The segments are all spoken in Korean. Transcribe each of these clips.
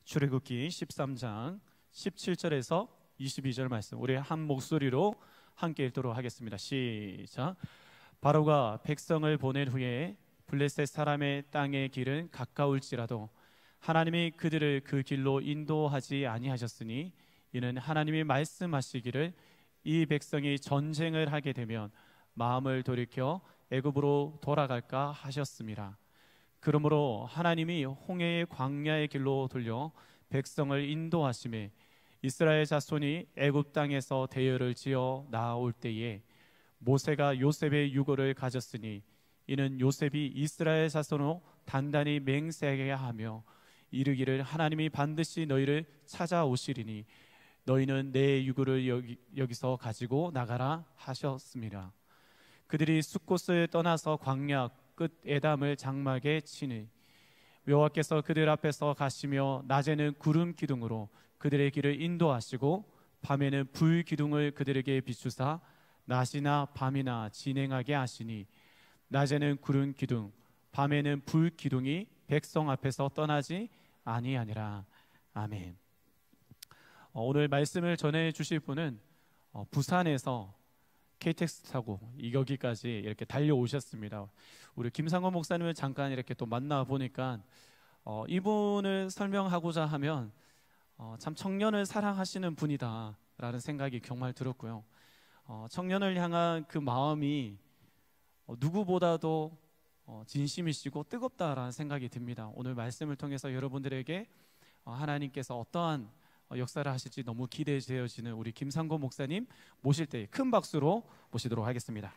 출애굽기 13장 17절에서 22절 말씀 우리 한 목소리로 함께 읽도록 하겠습니다. 시작. 바로가 백성을 보낸 후에 블레셋 사람의 땅의 길은 가까울지라도 하나님이 그들을 그 길로 인도하지 아니하셨으니 이는 하나님이 말씀하시기를 이 백성이 전쟁을 하게 되면 마음을 돌이켜 애굽으로 돌아갈까 하셨습니다. 그러므로 하나님이 홍해의 광야의 길로 돌려 백성을 인도하심에 이스라엘 자손이 애굽 땅에서 대열을 지어 나올 때에 모세가 요셉의 유고를 가졌으니 이는 요셉이 이스라엘 자손으로 단단히 맹세하게 하며 이르기를 하나님이 반드시 너희를 찾아오시리니 너희는 내 유고를 여기서 가지고 나가라 하셨습니다. 그들이 숫곳을 떠나서 광야 끝 에담을 장막에 치니 여호와께서 그들 앞에서 가시며 낮에는 구름 기둥으로 그들의 길을 인도하시고 밤에는 불 기둥을 그들에게 비추사 낮이나 밤이나 진행하게 하시니 낮에는 구름 기둥 밤에는 불 기둥이 백성 앞에서 떠나지 아니하니라. 아멘. 오늘 말씀을 전해 주실 분은 부산에서 KTX 타고 여기까지 이렇게 달려오셨습니다. 우리 김상건 목사님을 잠깐 이렇게 또 만나 보니까 이분을 설명하고자 하면 참 청년을 사랑하시는 분이다라는 생각이 정말 들었고요. 청년을 향한 그 마음이 누구보다도 진심이시고 뜨겁다라는 생각이 듭니다. 오늘 말씀을 통해서 여러분들에게 하나님께서 어떠한 역사를 하실지 너무 기대되어지는 우리 김상건 목사님 모실 때 큰 박수로 모시도록 하겠습니다.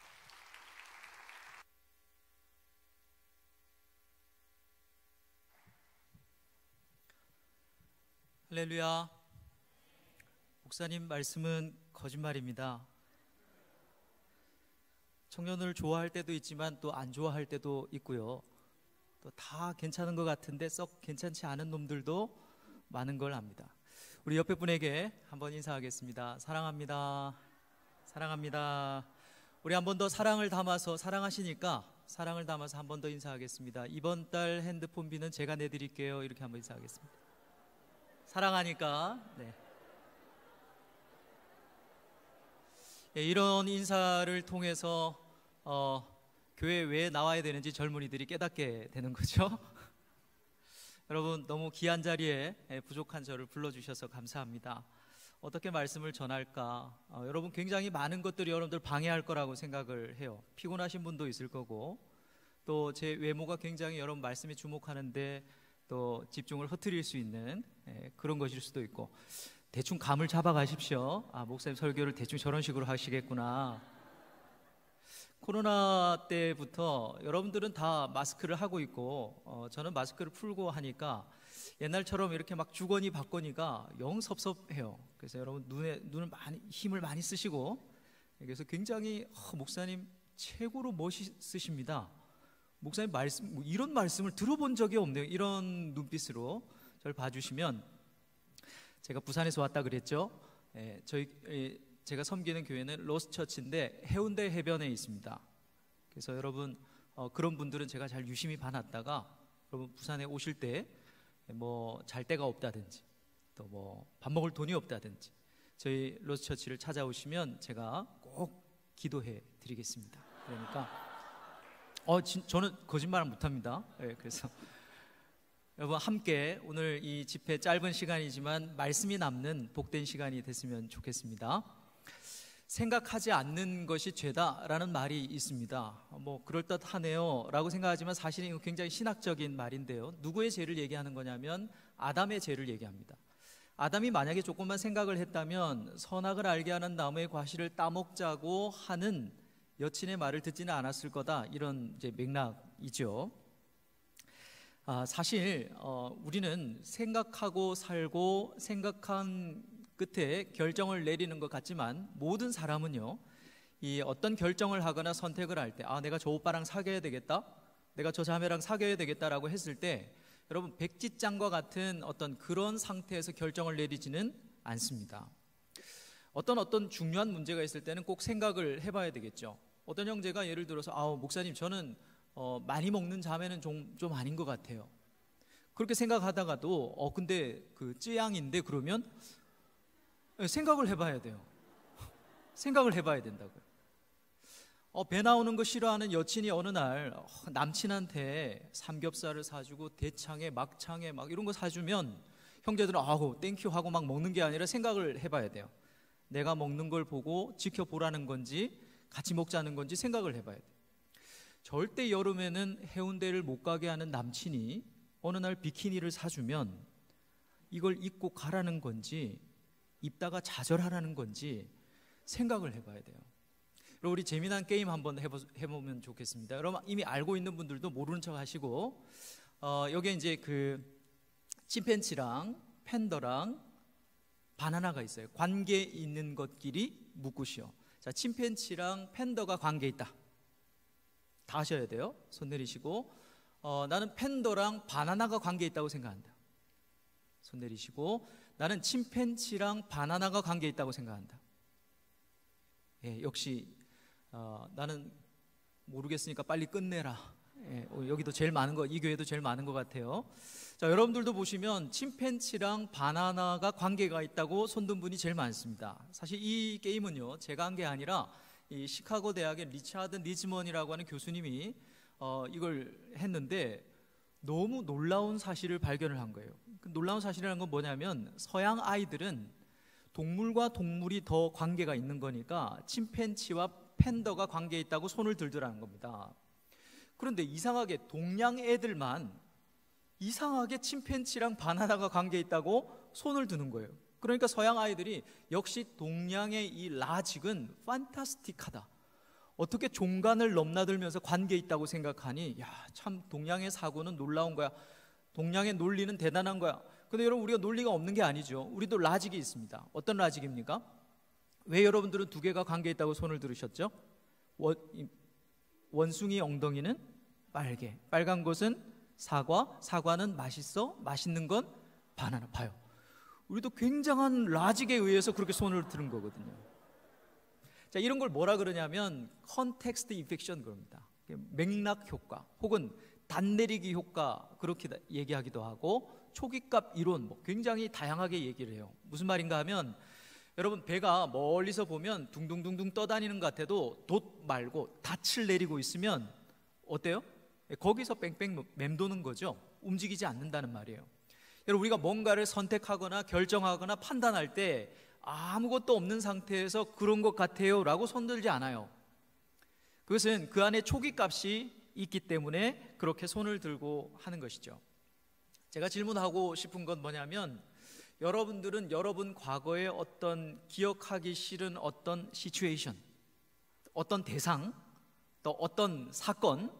할렐루야. 목사님 말씀은 거짓말입니다. 청년을 좋아할 때도 있지만 또 안 좋아할 때도 있고요. 또 다 괜찮은 것 같은데 썩 괜찮지 않은 놈들도 많은 걸 압니다. 우리 옆에 분에게 한번 인사하겠습니다. 사랑합니다. 사랑합니다. 우리 한 번 더 사랑을 담아서 사랑하시니까 사랑을 담아서 한 번 더 인사하겠습니다. 이번 달 핸드폰비는 제가 내드릴게요. 이렇게 한번 인사하겠습니다. 사랑하니까. 네. 이런 인사를 통해서 교회에 왜 나와야 되는지 젊은이들이 깨닫게 되는 거죠. 여러분 너무 귀한 자리에 부족한 저를 불러주셔서 감사합니다. 어떻게 말씀을 전할까? 여러분 굉장히 많은 것들이 여러분들 방해할 거라고 생각을 해요. 피곤하신 분도 있을 거고 또 제 외모가 굉장히 여러분 말씀에 주목하는데 또 집중을 흐트릴 수 있는 그런 것일 수도 있고 대충 감을 잡아 가십시오. 목사님 설교를 대충 저런 식으로 하시겠구나. 코로나 때부터 여러분들은 다 마스크를 하고 있고 저는 마스크를 풀고 하니까 옛날처럼 이렇게 막 주거니 받거니가 영 섭섭해요. 그래서 여러분 눈을 많이 힘을 많이 쓰시고 그래서 굉장히 목사님 최고로 멋있으십니다. 목사님 말씀 이런 말씀을 들어본 적이 없네요. 이런 눈빛으로 저를 봐주시면 제가 부산에서 왔다 그랬죠. 제가 섬기는 교회는 로스처치인데 해운대 해변에 있습니다. 그래서 여러분 그런 분들은 제가 잘 유심히 봐놨다가 여러분 부산에 오실 때 뭐 잘 데가 없다든지 또 뭐 밥 먹을 돈이 없다든지 저희 로스처치를 찾아오시면 제가 꼭 기도해 드리겠습니다. 그러니까 저는 거짓말 못합니다. 그래서 여러분 함께 오늘 이 집회 짧은 시간이지만 말씀이 남는 복된 시간이 됐으면 좋겠습니다. 생각하지 않는 것이 죄다라는 말이 있습니다. 뭐 그럴듯하네요 라고 생각하지만 사실은 이거 굉장히 신학적인 말인데요. 누구의 죄를 얘기하는 거냐면 아담의 죄를 얘기합니다. 아담이 만약에 조금만 생각을 했다면 선악을 알게 하는 나무의 과실을 따먹자고 하는 여친의 말을 듣지는 않았을 거다, 이런 이제 맥락이죠. 사실 우리는 생각하고 살고 생각한 끝에 결정을 내리는 것 같지만 모든 사람은요, 이 어떤 결정을 하거나 선택을 할 때 내가 저 오빠랑 사귀어야 되겠다, 내가 저 자매랑 사귀어야 되겠다라고 했을 때 여러분 백지장과 같은 어떤 그런 상태에서 결정을 내리지는 않습니다. 어떤 중요한 문제가 있을 때는 꼭 생각을 해봐야 되겠죠. 어떤 형제가 예를 들어서 목사님 저는 많이 먹는 자매는 좀 아닌 것 같아요. 그렇게 생각하다가도 근데 그 쯔양인데 그러면 생각을 해봐야 돼요. 생각을 해봐야 된다고요. 배 나오는 거 싫어하는 여친이 어느 날 남친한테 삼겹살을 사주고 대창에 막창에 막 이런 거 사주면 형제들은 아우 땡큐 하고 막 먹는 게 아니라 생각을 해봐야 돼요. 내가 먹는 걸 보고 지켜보라는 건지 같이 먹자는 건지 생각을 해봐야 돼요. 절대 여름에는 해운대를 못 가게 하는 남친이 어느 날 비키니를 사주면 이걸 입고 가라는 건지 입다가 좌절하라는 건지 생각을 해봐야 돼요. 그럼 우리 재미난 게임 한번 해보면 좋겠습니다. 여러분 이미 알고 있는 분들도 모르는 척 하시고 여기에 이제 그 침팬지랑 팬더랑 바나나가 있어요. 관계 있는 것끼리 묻고시오. 자, 침팬지랑 팬더가 관계 있다. 다 하셔야 돼요. 손 내리시고 나는 팬더랑 바나나가 관계 있다고 생각한다. 손 내리시고 나는 침팬지랑 바나나가 관계 있다고 생각한다. 예, 역시 나는 모르겠으니까 빨리 끝내라. 예, 여기도 제일 많은 거, 이 교회도 제일 많은 것 같아요. 자, 여러분들도 보시면 침팬지랑 바나나가 관계가 있다고 손든 분이 제일 많습니다. 사실 이 게임은요 제가 한 게 아니라 이 시카고 대학의 리차드 니즈먼이라고 하는 교수님이 이걸 했는데 너무 놀라운 사실을 발견을 한 거예요. 그 놀라운 사실이라는 건 뭐냐면 서양 아이들은 동물과 동물이 더 관계가 있는 거니까 침팬지와 팬더가 관계에 있다고 손을 들더라는 겁니다. 그런데 이상하게 동양 애들만 이상하게 침팬지랑 바나나가 관계에 있다고 손을 드는 거예요. 그러니까 서양 아이들이 역시 동양의 이 라직은 판타스틱하다. 어떻게 종간을 넘나들면서 관계에 있다고 생각하니 야, 참 동양의 사고는 놀라운 거야. 동양의 논리는 대단한 거야. 근데 여러분 우리가 논리가 없는 게 아니죠. 우리도 라직이 있습니다. 어떤 라직입니까? 왜 여러분들은 두 개가 관계에 있다고 손을 들으셨죠? 원숭이 엉덩이는 빨개, 빨간 것은 사과, 사과는 맛있어, 맛있는 건 바나나. 봐요. 우리도 굉장한 라직에 의해서 그렇게 손을 들은 거거든요. 자, 이런 걸 뭐라 그러냐면 컨텍스트 이펙션 그럽니다. 맥락 효과 혹은 단내리기 효과 그렇게 얘기하기도 하고 초기값 이론 뭐 굉장히 다양하게 얘기를 해요. 무슨 말인가 하면 여러분 배가 멀리서 보면 둥둥둥둥 떠다니는 것 같아도 돛 말고 닻을 내리고 있으면 어때요? 거기서 뺑뺑 맴도는 거죠. 움직이지 않는다는 말이에요. 여러분 우리가 뭔가를 선택하거나 결정하거나 판단할 때 아무것도 없는 상태에서 그런 것 같아요 라고 손들지 않아요. 그것은 그 안에 초기값이 있기 때문에 그렇게 손을 들고 하는 것이죠. 제가 질문하고 싶은 건 뭐냐면 여러분들은 여러분 과거에 어떤 기억하기 싫은 어떤 시츄에이션, 어떤 대상, 또 어떤 사건,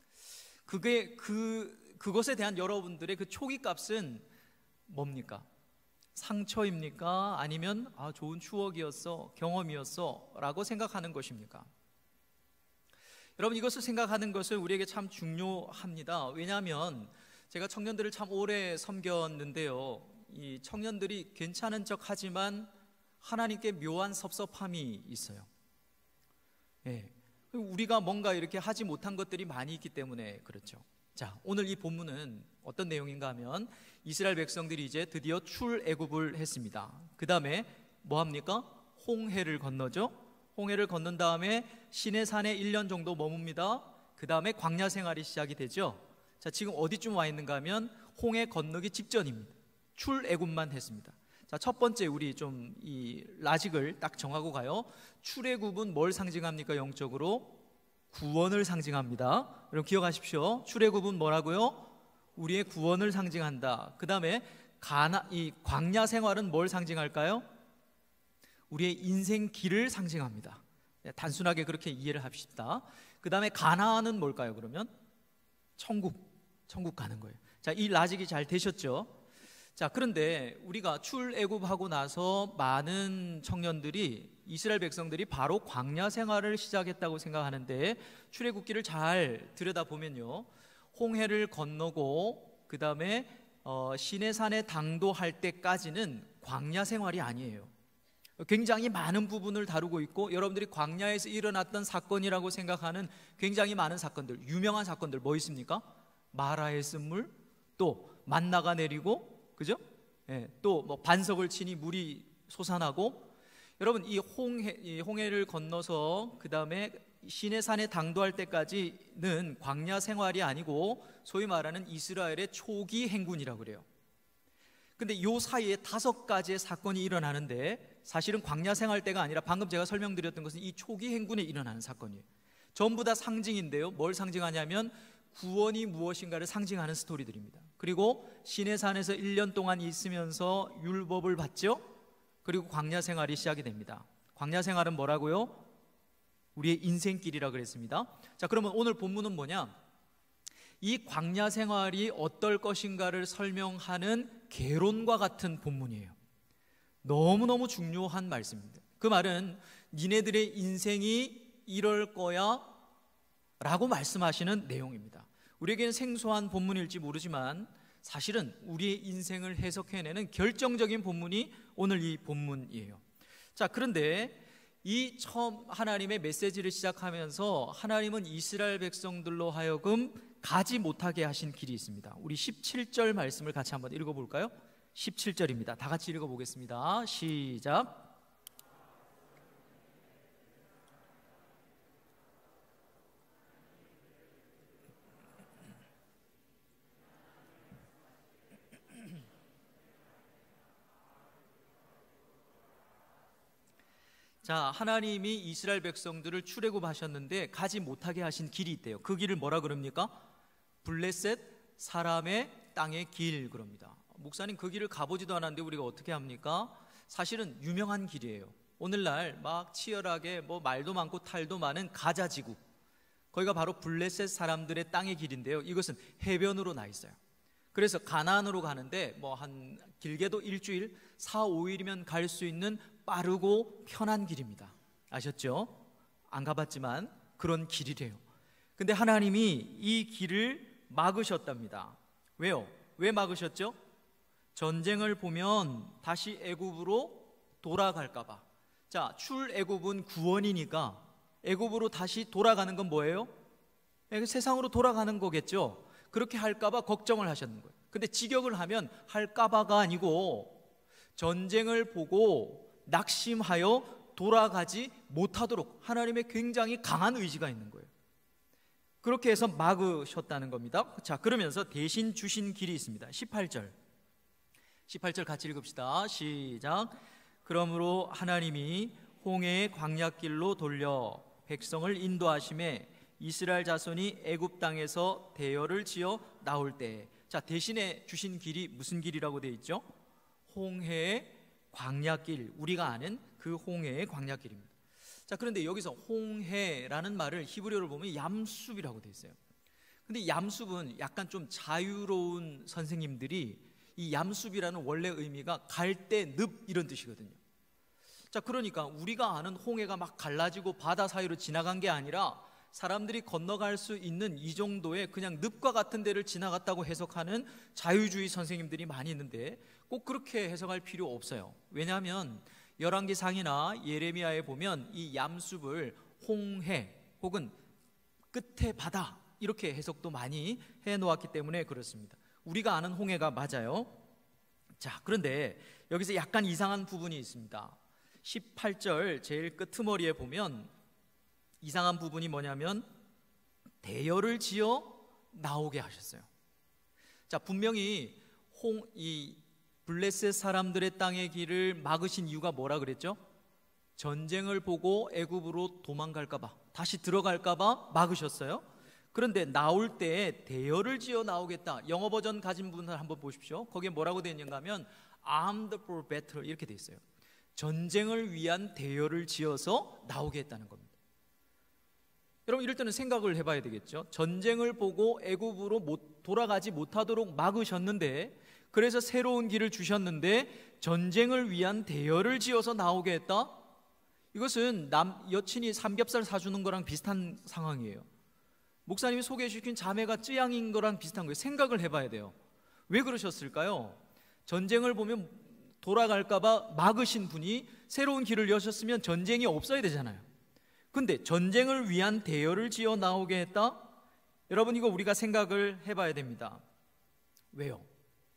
그것에 대한 여러분들의 그 초기값은 뭡니까? 상처입니까? 아니면 좋은 추억이었어, 경험이었어 라고 생각하는 것입니까? 여러분 이것을 생각하는 것은 우리에게 참 중요합니다. 왜냐하면 제가 청년들을 참 오래 섬겼는데요, 이 청년들이 괜찮은 척 하지만 하나님께 묘한 섭섭함이 있어요. 예, 우리가 뭔가 이렇게 하지 못한 것들이 많이 있기 때문에 그렇죠. 자, 오늘 이 본문은 어떤 내용인가 하면 이스라엘 백성들이 이제 드디어 출애굽을 했습니다. 그 다음에 뭐 합니까? 홍해를 건너죠. 홍해를 건넌 다음에 시내산에 1년 정도 머뭅니다. 그 다음에 광야 생활이 시작이 되죠. 자, 지금 어디쯤 와 있는가 하면 홍해 건너기 직전입니다. 출애굽만 했습니다. 자, 첫 번째 우리 좀 이 라직을 딱 정하고 가요. 출애굽은 뭘 상징합니까? 영적으로 구원을 상징합니다. 여러분 기억하십시오. 출애굽은 뭐라고요? 우리의 구원을 상징한다. 그 다음에 이 광야 생활은 뭘 상징할까요? 우리의 인생 길을 상징합니다. 단순하게 그렇게 이해를 합시다. 그 다음에 가나안은 뭘까요? 그러면 천국 가는 거예요. 자, 이 라직이 잘 되셨죠? 자, 그런데 우리가 출애굽하고 나서 많은 청년들이 이스라엘 백성들이 바로 광야 생활을 시작했다고 생각하는데 출애굽기를 잘 들여다보면요, 홍해를 건너고 그 다음에 시내산에 당도할 때까지는 광야 생활이 아니에요. 굉장히 많은 부분을 다루고 있고 여러분들이 광야에서 일어났던 사건이라고 생각하는 굉장히 많은 사건들, 유명한 사건들 뭐 있습니까? 마라의 쓴물, 또 만나가 내리고, 그죠? 예, 또 뭐 반석을 치니 물이 솟아나고. 여러분, 이 홍해를 건너서 그 다음에 시내산에 당도할 때까지는 광야 생활이 아니고 소위 말하는 이스라엘의 초기 행군이라고 그래요. 근데 요 사이에 5가지의 사건이 일어나는데 사실은 광야 생활 때가 아니라 방금 제가 설명드렸던 것은 이 초기 행군에 일어나는 사건이에요. 전부 다 상징인데요, 뭘 상징하냐면 구원이 무엇인가를 상징하는 스토리들입니다. 그리고 시내산에서 1년 동안 있으면서 율법을 받죠. 그리고 광야 생활이 시작이 됩니다. 광야 생활은 뭐라고요? 우리의 인생길이라 그랬습니다. 자, 그러면 오늘 본문은 뭐냐? 이 광야 생활이 어떨 것인가를 설명하는 개론과 같은 본문이에요. 너무너무 중요한 말씀입니다. 그 말은 니네들의 인생이 이럴 거야 라고 말씀하시는 내용입니다. 우리에게는 생소한 본문일지 모르지만 사실은 우리의 인생을 해석해내는 결정적인 본문이 오늘 이 본문이에요. 자, 그런데 이 처음 하나님의 메시지를 시작하면서 하나님은 이스라엘 백성들로 하여금 가지 못하게 하신 길이 있습니다. 우리 17절 말씀을 같이 한번 읽어볼까요? 17절입니다. 다 같이 읽어보겠습니다. 시작. 자, 하나님이 이스라엘 백성들을 출애굽하셨는데 가지 못하게 하신 길이 있대요. 그 길을 뭐라 그럽니까? 블레셋 사람의 땅의 길 그럽니다. 목사님, 그 길을 가보지도 않았는데 우리가 어떻게 합니까? 사실은 유명한 길이에요. 오늘날 막 치열하게 뭐 말도 많고 탈도 많은 가자지구, 거기가 바로 블레셋 사람들의 땅의 길인데요, 이것은 해변으로 나 있어요. 그래서 가나안으로 가는데 뭐 한 길게도 일주일, 4, 5일이면 갈 수 있는 빠르고 편한 길입니다. 아셨죠? 안 가봤지만 그런 길이래요. 근데 하나님이 이 길을 막으셨답니다. 왜요? 왜 막으셨죠? 전쟁을 보면 다시 애굽으로 돌아갈까 봐. 자, 출애굽은 구원이니까 애굽으로 다시 돌아가는 건 뭐예요? 세상으로 돌아가는 거겠죠. 그렇게 할까 봐 걱정을 하셨는 거예요. 근데 직역을 하면 할까 봐가 아니고 전쟁을 보고 낙심하여 돌아가지 못하도록 하나님의 굉장히 강한 의지가 있는 거예요. 그렇게 해서 막으셨다는 겁니다. 자, 그러면서 대신 주신 길이 있습니다. 18절 같이 읽읍시다. 시작. 그러므로 하나님이 홍해의 광야길로 돌려 백성을 인도하심에 이스라엘 자손이 애굽 땅에서 대열을 지어 나올 때, 자, 대신에 주신 길이 무슨 길이라고 되어 있죠? 홍해의 광야길, 우리가 아는 그 홍해의 광야길입니다. 자, 그런데 여기서 홍해라는 말을 히브리어로 보면 얌숲이라고 되어 있어요. 근데 얌숲은 약간 좀 자유로운 선생님들이 이 얌숲이라는 원래 의미가 갈대, 늪 이런 뜻이거든요. 자, 그러니까 우리가 아는 홍해가 막 갈라지고 바다 사이로 지나간 게 아니라 사람들이 건너갈 수 있는 이 정도의 그냥 늪과 같은 데를 지나갔다고 해석하는 자유주의 선생님들이 많이 있는데 꼭 그렇게 해석할 필요 없어요. 왜냐하면 열왕기상이나 예레미야에 보면 이 얌숲을 홍해 혹은 끝에 바다 이렇게 해석도 많이 해놓았기 때문에 그렇습니다. 우리가 아는 홍해가 맞아요. 자, 그런데 여기서 약간 이상한 부분이 있습니다. 18절 제일 끄트머리에 보면 이상한 부분이 뭐냐면 대열을 지어 나오게 하셨어요. 자, 분명히 이 블레셋 사람들의 땅의 길을 막으신 이유가 뭐라 그랬죠? 전쟁을 보고 애굽으로 도망갈까 봐, 다시 들어갈까 봐 막으셨어요. 그런데 나올 때 대열을 지어 나오겠다. 영어 버전 가진 분들 한번 보십시오. 거기에 뭐라고 되어 있는가 하면 Armed for battle 이렇게 되어 있어요. 전쟁을 위한 대열을 지어서 나오게 했다는 겁니다. 여러분, 이럴 때는 생각을 해봐야 되겠죠. 전쟁을 보고 애굽으로 돌아가지 못하도록 막으셨는데, 그래서 새로운 길을 주셨는데 전쟁을 위한 대열을 지어서 나오게 했다? 이것은 여친이 삼겹살 사주는 거랑 비슷한 상황이에요. 목사님이 소개시킨 자매가 쯔양인 거랑 비슷한 거예요. 생각을 해봐야 돼요. 왜 그러셨을까요? 전쟁을 보면 돌아갈까 봐 막으신 분이 새로운 길을 여셨으면 전쟁이 없어야 되잖아요. 근데 전쟁을 위한 대열을 지어 나오게 했다? 여러분, 이거 우리가 생각을 해봐야 됩니다. 왜요?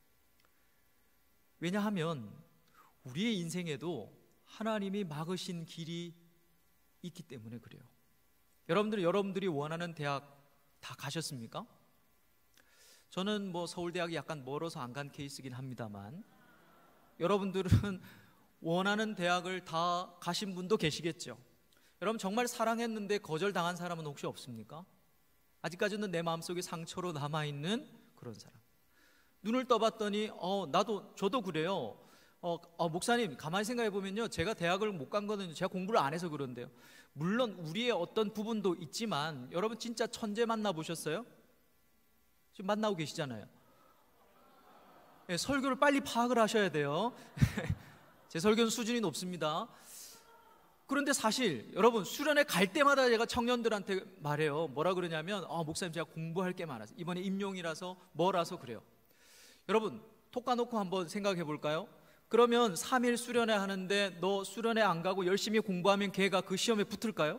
왜냐하면 우리의 인생에도 하나님이 막으신 길이 있기 때문에 그래요. 여러분들이 원하는 대학 다 가셨습니까? 저는 서울대학이 약간 멀어서 안 간 케이스긴 합니다만, 여러분들은 원하는 대학을 다 가신 분도 계시겠죠. 여러분, 정말 사랑했는데 거절당한 사람은 혹시 없습니까? 아직까지는 내 마음속에 상처로 남아있는 그런 사람. 눈을 떠봤더니 저도 그래요. 목사님, 가만히 생각해 보면요, 제가 대학을 못 간 거는 제가 공부를 안 해서 그런데요, 물론 우리의 어떤 부분도 있지만, 여러분 진짜 천재 만나보셨어요? 지금 만나고 계시잖아요. 네, 설교를 빨리 파악을 하셔야 돼요. 제 설교는 수준이 높습니다. 그런데 사실 여러분, 수련회 갈 때마다 제가 청년들한테 말해요. 뭐라 그러냐면, 목사님 제가 공부할 게 많아서, 이번에 임용이라서 뭐라서 그래요. 여러분, 톡 까놓고 한번 생각해 볼까요? 그러면 3일 수련회 하는데 너 수련회 안 가고 열심히 공부하면 걔가 그 시험에 붙을까요?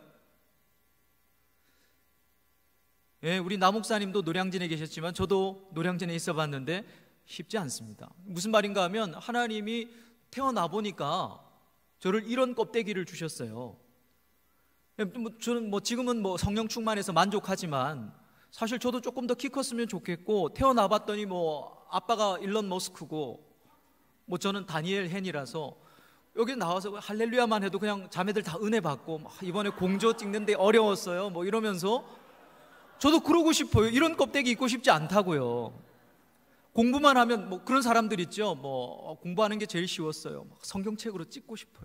예, 우리 나 목사님도 노량진에 계셨지만 저도 노량진에 있어 봤는데 쉽지 않습니다. 무슨 말인가 하면, 하나님이 태어나 보니까 저를 이런 껍데기를 주셨어요. 저는 지금은 성령 충만해서 만족하지만, 사실 저도 조금 더 키 컸으면 좋겠고, 태어나 봤더니 아빠가 일론 머스크고 저는 다니엘 헨이라서 여기 나와서 할렐루야만 해도 그냥 자매들 다 은혜 받고, 이번에 공조 찍는데 어려웠어요 이러면서, 저도 그러고 싶어요. 이런 껍데기 입고 싶지 않다고요. 공부만 하면 그런 사람들 있죠. 공부하는 게 제일 쉬웠어요. 성경책으로 찍고 싶어요.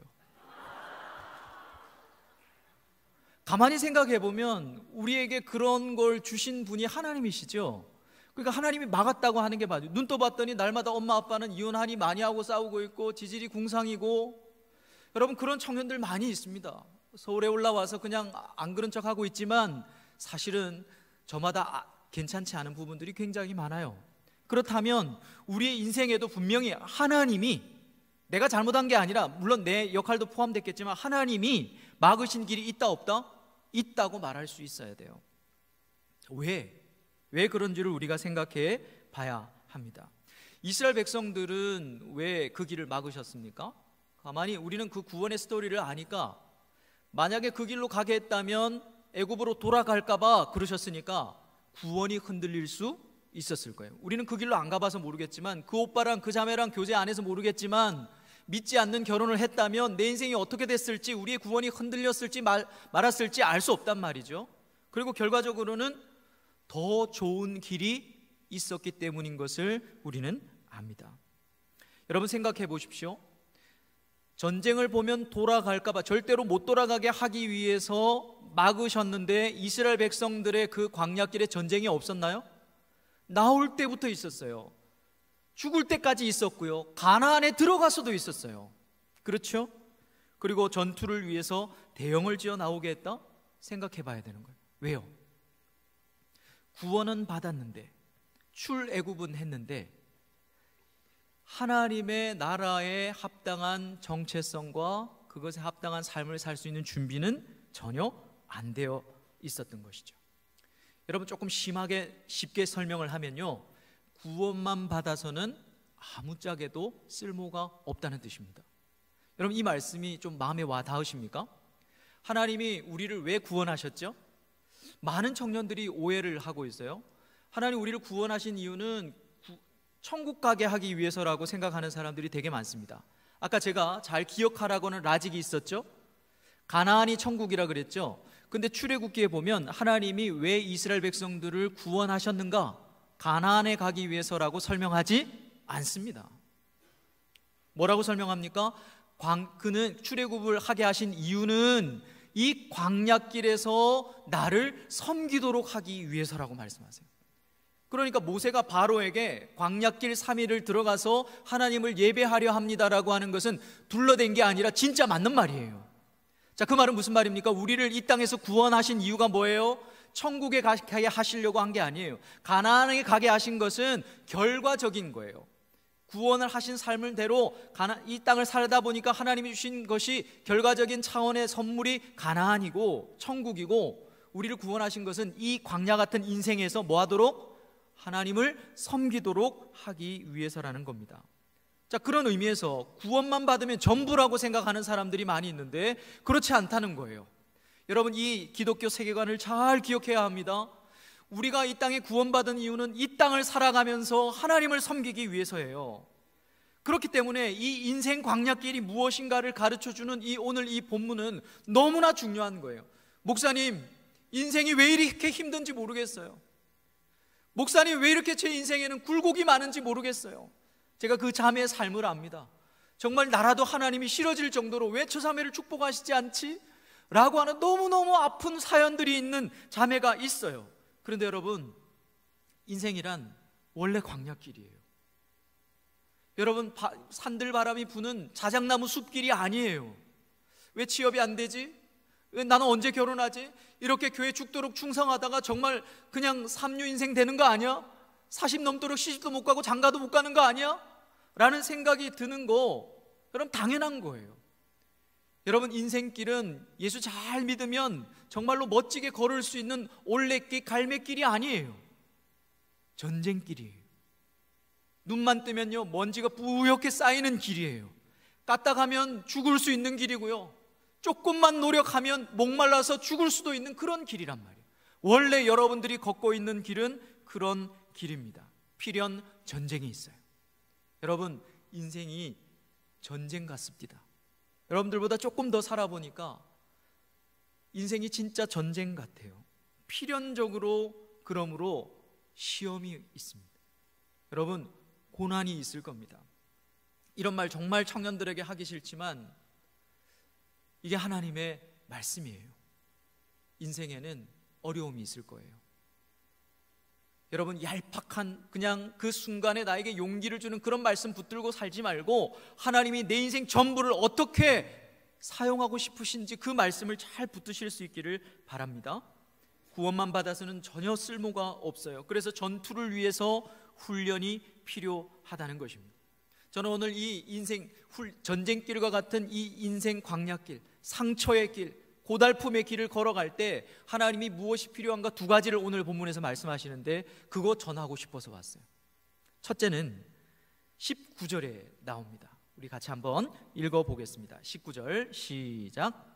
가만히 생각해 보면 우리에게 그런 걸 주신 분이 하나님이시죠. 그러니까 하나님이 막았다고 하는 게 맞아요. 눈 떠봤더니 날마다 엄마 아빠는 이혼하니 많이 하고 싸우고 있고 지질이 궁상이고, 여러분 그런 청년들 많이 있습니다. 서울에 올라와서 그냥 안 그런 척하고 있지만 사실은 저마다 괜찮지 않은 부분들이 굉장히 많아요. 그렇다면 우리의 인생에도 분명히 하나님이, 내가 잘못한 게 아니라 물론 내 역할도 포함됐겠지만, 하나님이 막으신 길이 있다 없다? 있다고 말할 수 있어야 돼요. 왜 그런지를 우리가 생각해 봐야 합니다. 이스라엘 백성들은 왜 그 길을 막으셨습니까? 가만히 우리는 그 구원의 스토리를 아니까, 만약에 그 길로 가게 했다면 애굽으로 돌아갈까 봐 그러셨으니까 구원이 흔들릴 수 있었을 거예요. 우리는 그 길로 안 가봐서 모르겠지만, 그 오빠랑 그 자매랑 교제 안 해서 모르겠지만, 믿지 않는 결혼을 했다면 내 인생이 어떻게 됐을지, 우리의 구원이 흔들렸을지 말았을지 알 수 없단 말이죠. 그리고 결과적으로는 더 좋은 길이 있었기 때문인 것을 우리는 압니다. 여러분 생각해 보십시오. 전쟁을 보면 돌아갈까 봐, 절대로 못 돌아가게 하기 위해서 막으셨는데, 이스라엘 백성들의 그 광야길에 전쟁이 없었나요? 나올 때부터 있었어요. 죽을 때까지 있었고요. 가나안에 들어가서도 있었어요. 그렇죠? 그리고 전투를 위해서 대형을 지어 나오게 했다? 생각해 봐야 되는 거예요. 왜요? 구원은 받았는데, 출애굽은 했는데, 하나님의 나라에 합당한 정체성과 그것에 합당한 삶을 살 수 있는 준비는 전혀 안 되어 있었던 것이죠. 여러분 조금 쉽게 설명을 하면요, 구원만 받아서는 아무짝에도 쓸모가 없다는 뜻입니다. 여러분 이 말씀이 좀 마음에 와 닿으십니까? 하나님이 우리를 왜 구원하셨죠? 많은 청년들이 오해를 하고 있어요. 하나님 우리를 구원하신 이유는 천국 가게 하기 위해서라고 생각하는 사람들이 되게 많습니다. 아까 제가 잘 기억하라고는 라직이 있었죠? 가나안이 천국이라 그랬죠? 근데 출애굽기에 보면 하나님이 왜 이스라엘 백성들을 구원하셨는가? 가나안에 가기 위해서라고 설명하지 않습니다. 뭐라고 설명합니까? 그는 출애굽을 하게 하신 이유는 이 광야길에서 나를 섬기도록 하기 위해서라고 말씀하세요. 그러니까 모세가 바로에게 광야길 3일을 들어가서 하나님을 예배하려 합니다라고 하는 것은 둘러댄 게 아니라 진짜 맞는 말이에요. 자, 그 말은 무슨 말입니까? 우리를 이 땅에서 구원하신 이유가 뭐예요? 천국에 가게 하시려고 한 게 아니에요. 가나안에 가게 하신 것은 결과적인 거예요. 구원을 하신 삶을 대로 이 땅을 살다 보니까 하나님이 주신 것이 결과적인 차원의 선물이 가나안이고 천국이고, 우리를 구원하신 것은 이 광야 같은 인생에서 뭐 하도록? 하나님을 섬기도록 하기 위해서라는 겁니다. 자, 그런 의미에서 구원만 받으면 전부라고 생각하는 사람들이 많이 있는데 그렇지 않다는 거예요. 여러분, 이 기독교 세계관을 잘 기억해야 합니다. 우리가 이 땅에 구원받은 이유는 이 땅을 살아가면서 하나님을 섬기기 위해서예요. 그렇기 때문에 이 인생 광야길이 무엇인가를 가르쳐주는 오늘 이 본문은 너무나 중요한 거예요. 목사님, 인생이 왜 이렇게 힘든지 모르겠어요. 목사님, 왜 이렇게 제 인생에는 굴곡이 많은지 모르겠어요. 제가 그 자매의 삶을 압니다. 정말 나라도 하나님이 싫어질 정도로 왜 저 자매를 축복하시지 않지? 라고 하는 너무너무 아픈 사연들이 있는 자매가 있어요. 그런데 여러분, 인생이란 원래 광야길이에요. 여러분, 산들바람이 부는 자작나무 숲길이 아니에요. 왜 취업이 안 되지? 왜 나는 언제 결혼하지? 이렇게 교회 죽도록 충성하다가 정말 그냥 삼류 인생 되는 거 아니야? 40 넘도록 시집도 못 가고 장가도 못 가는 거 아니야? 라는 생각이 드는 거, 여러분, 당연한 거예요. 여러분, 인생길은 예수 잘 믿으면 정말로 멋지게 걸을 수 있는 올레길, 갈매길이 아니에요. 전쟁길이에요. 눈만 뜨면요, 먼지가 뿌옇게 쌓이는 길이에요. 까딱하면 죽을 수 있는 길이고요, 조금만 노력하면 목말라서 죽을 수도 있는 그런 길이란 말이에요. 원래 여러분들이 걷고 있는 길은 그런 길입니다. 필연 전쟁이 있어요. 여러분, 인생이 전쟁 같습니다. 여러분들보다 조금 더 살아보니까 인생이 진짜 전쟁 같아요. 필연적으로 그러므로 시험이 있습니다. 여러분, 고난이 있을 겁니다. 이런 말 정말 청년들에게 하기 싫지만 이게 하나님의 말씀이에요. 인생에는 어려움이 있을 거예요. 여러분, 얄팍한 그냥 그 순간에 나에게 용기를 주는 그런 말씀 붙들고 살지 말고 하나님이 내 인생 전부를 어떻게 사용하고 싶으신지 그 말씀을 잘 붙드실 수 있기를 바랍니다. 구원만 받아서는 전혀 쓸모가 없어요. 그래서 전투를 위해서 훈련이 필요하다는 것입니다. 저는 오늘 이 인생 전쟁길과 같은 이 인생 광야길, 상처의 길, 고달픔의 길을 걸어갈 때 하나님이 무엇이 필요한가 두 가지를 오늘 본문에서 말씀하시는데 그거 전하고 싶어서 왔어요. 첫째는 19절에 나옵니다. 우리 같이 한번 읽어보겠습니다. 19절 시작.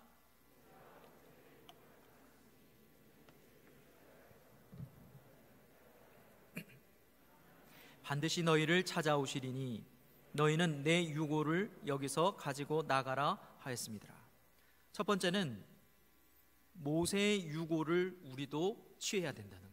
반드시 너희를 찾아오시리니 너희는 내 유고를 여기서 가지고 나가라 하였습니다. 첫 번째는 모세의 유고를 우리도 취해야 된다는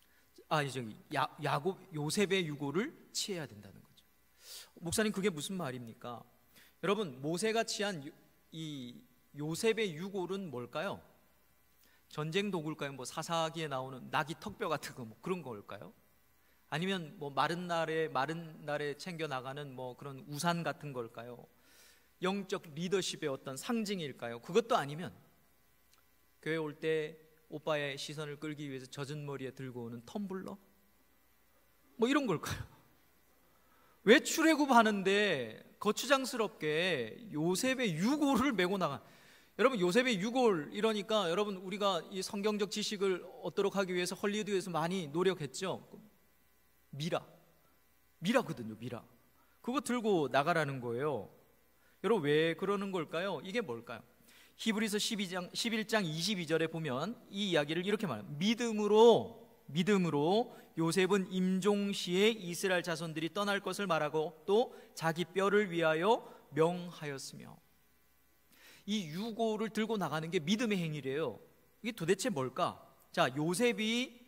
것. 요셉의 유고를 취해야 된다는 거죠. 목사님, 그게 무슨 말입니까? 여러분, 모세가 취한 이 요셉의 유골은 뭘까요? 전쟁 도구일까요? 뭐 사사기에 나오는 나귀 턱뼈 같은 거, 뭐 그런 걸까요? 아니면 뭐 마른 날에 챙겨 나가는 뭐 그런 우산 같은 걸까요? 영적 리더십의 어떤 상징일까요? 그것도 아니면 교회 올 때 오빠의 시선을 끌기 위해서 젖은 머리에 들고 오는 텀블러? 뭐 이런 걸까요? 왜 출애굽하는데 거추장스럽게 요셉의 유골을 메고 나가? 여러분, 요셉의 유골 이러니까 여러분, 우리가 이 성경적 지식을 얻도록 하기 위해서 헐리우드에서 많이 노력했죠. 미라거든요. 미라. 그거 들고 나가라는 거예요. 여러분, 왜 그러는 걸까요? 이게 뭘까요? 히브리서 11장 22절에 보면 이 이야기를 이렇게 말합니다. 믿음으로 요셉은 임종시에 이스라엘 자손들이 떠날 것을 말하고 또 자기 뼈를 위하여 명하였으며. 이 유고를 들고 나가는 게 믿음의 행위래요. 이게 도대체 뭘까? 자, 요셉이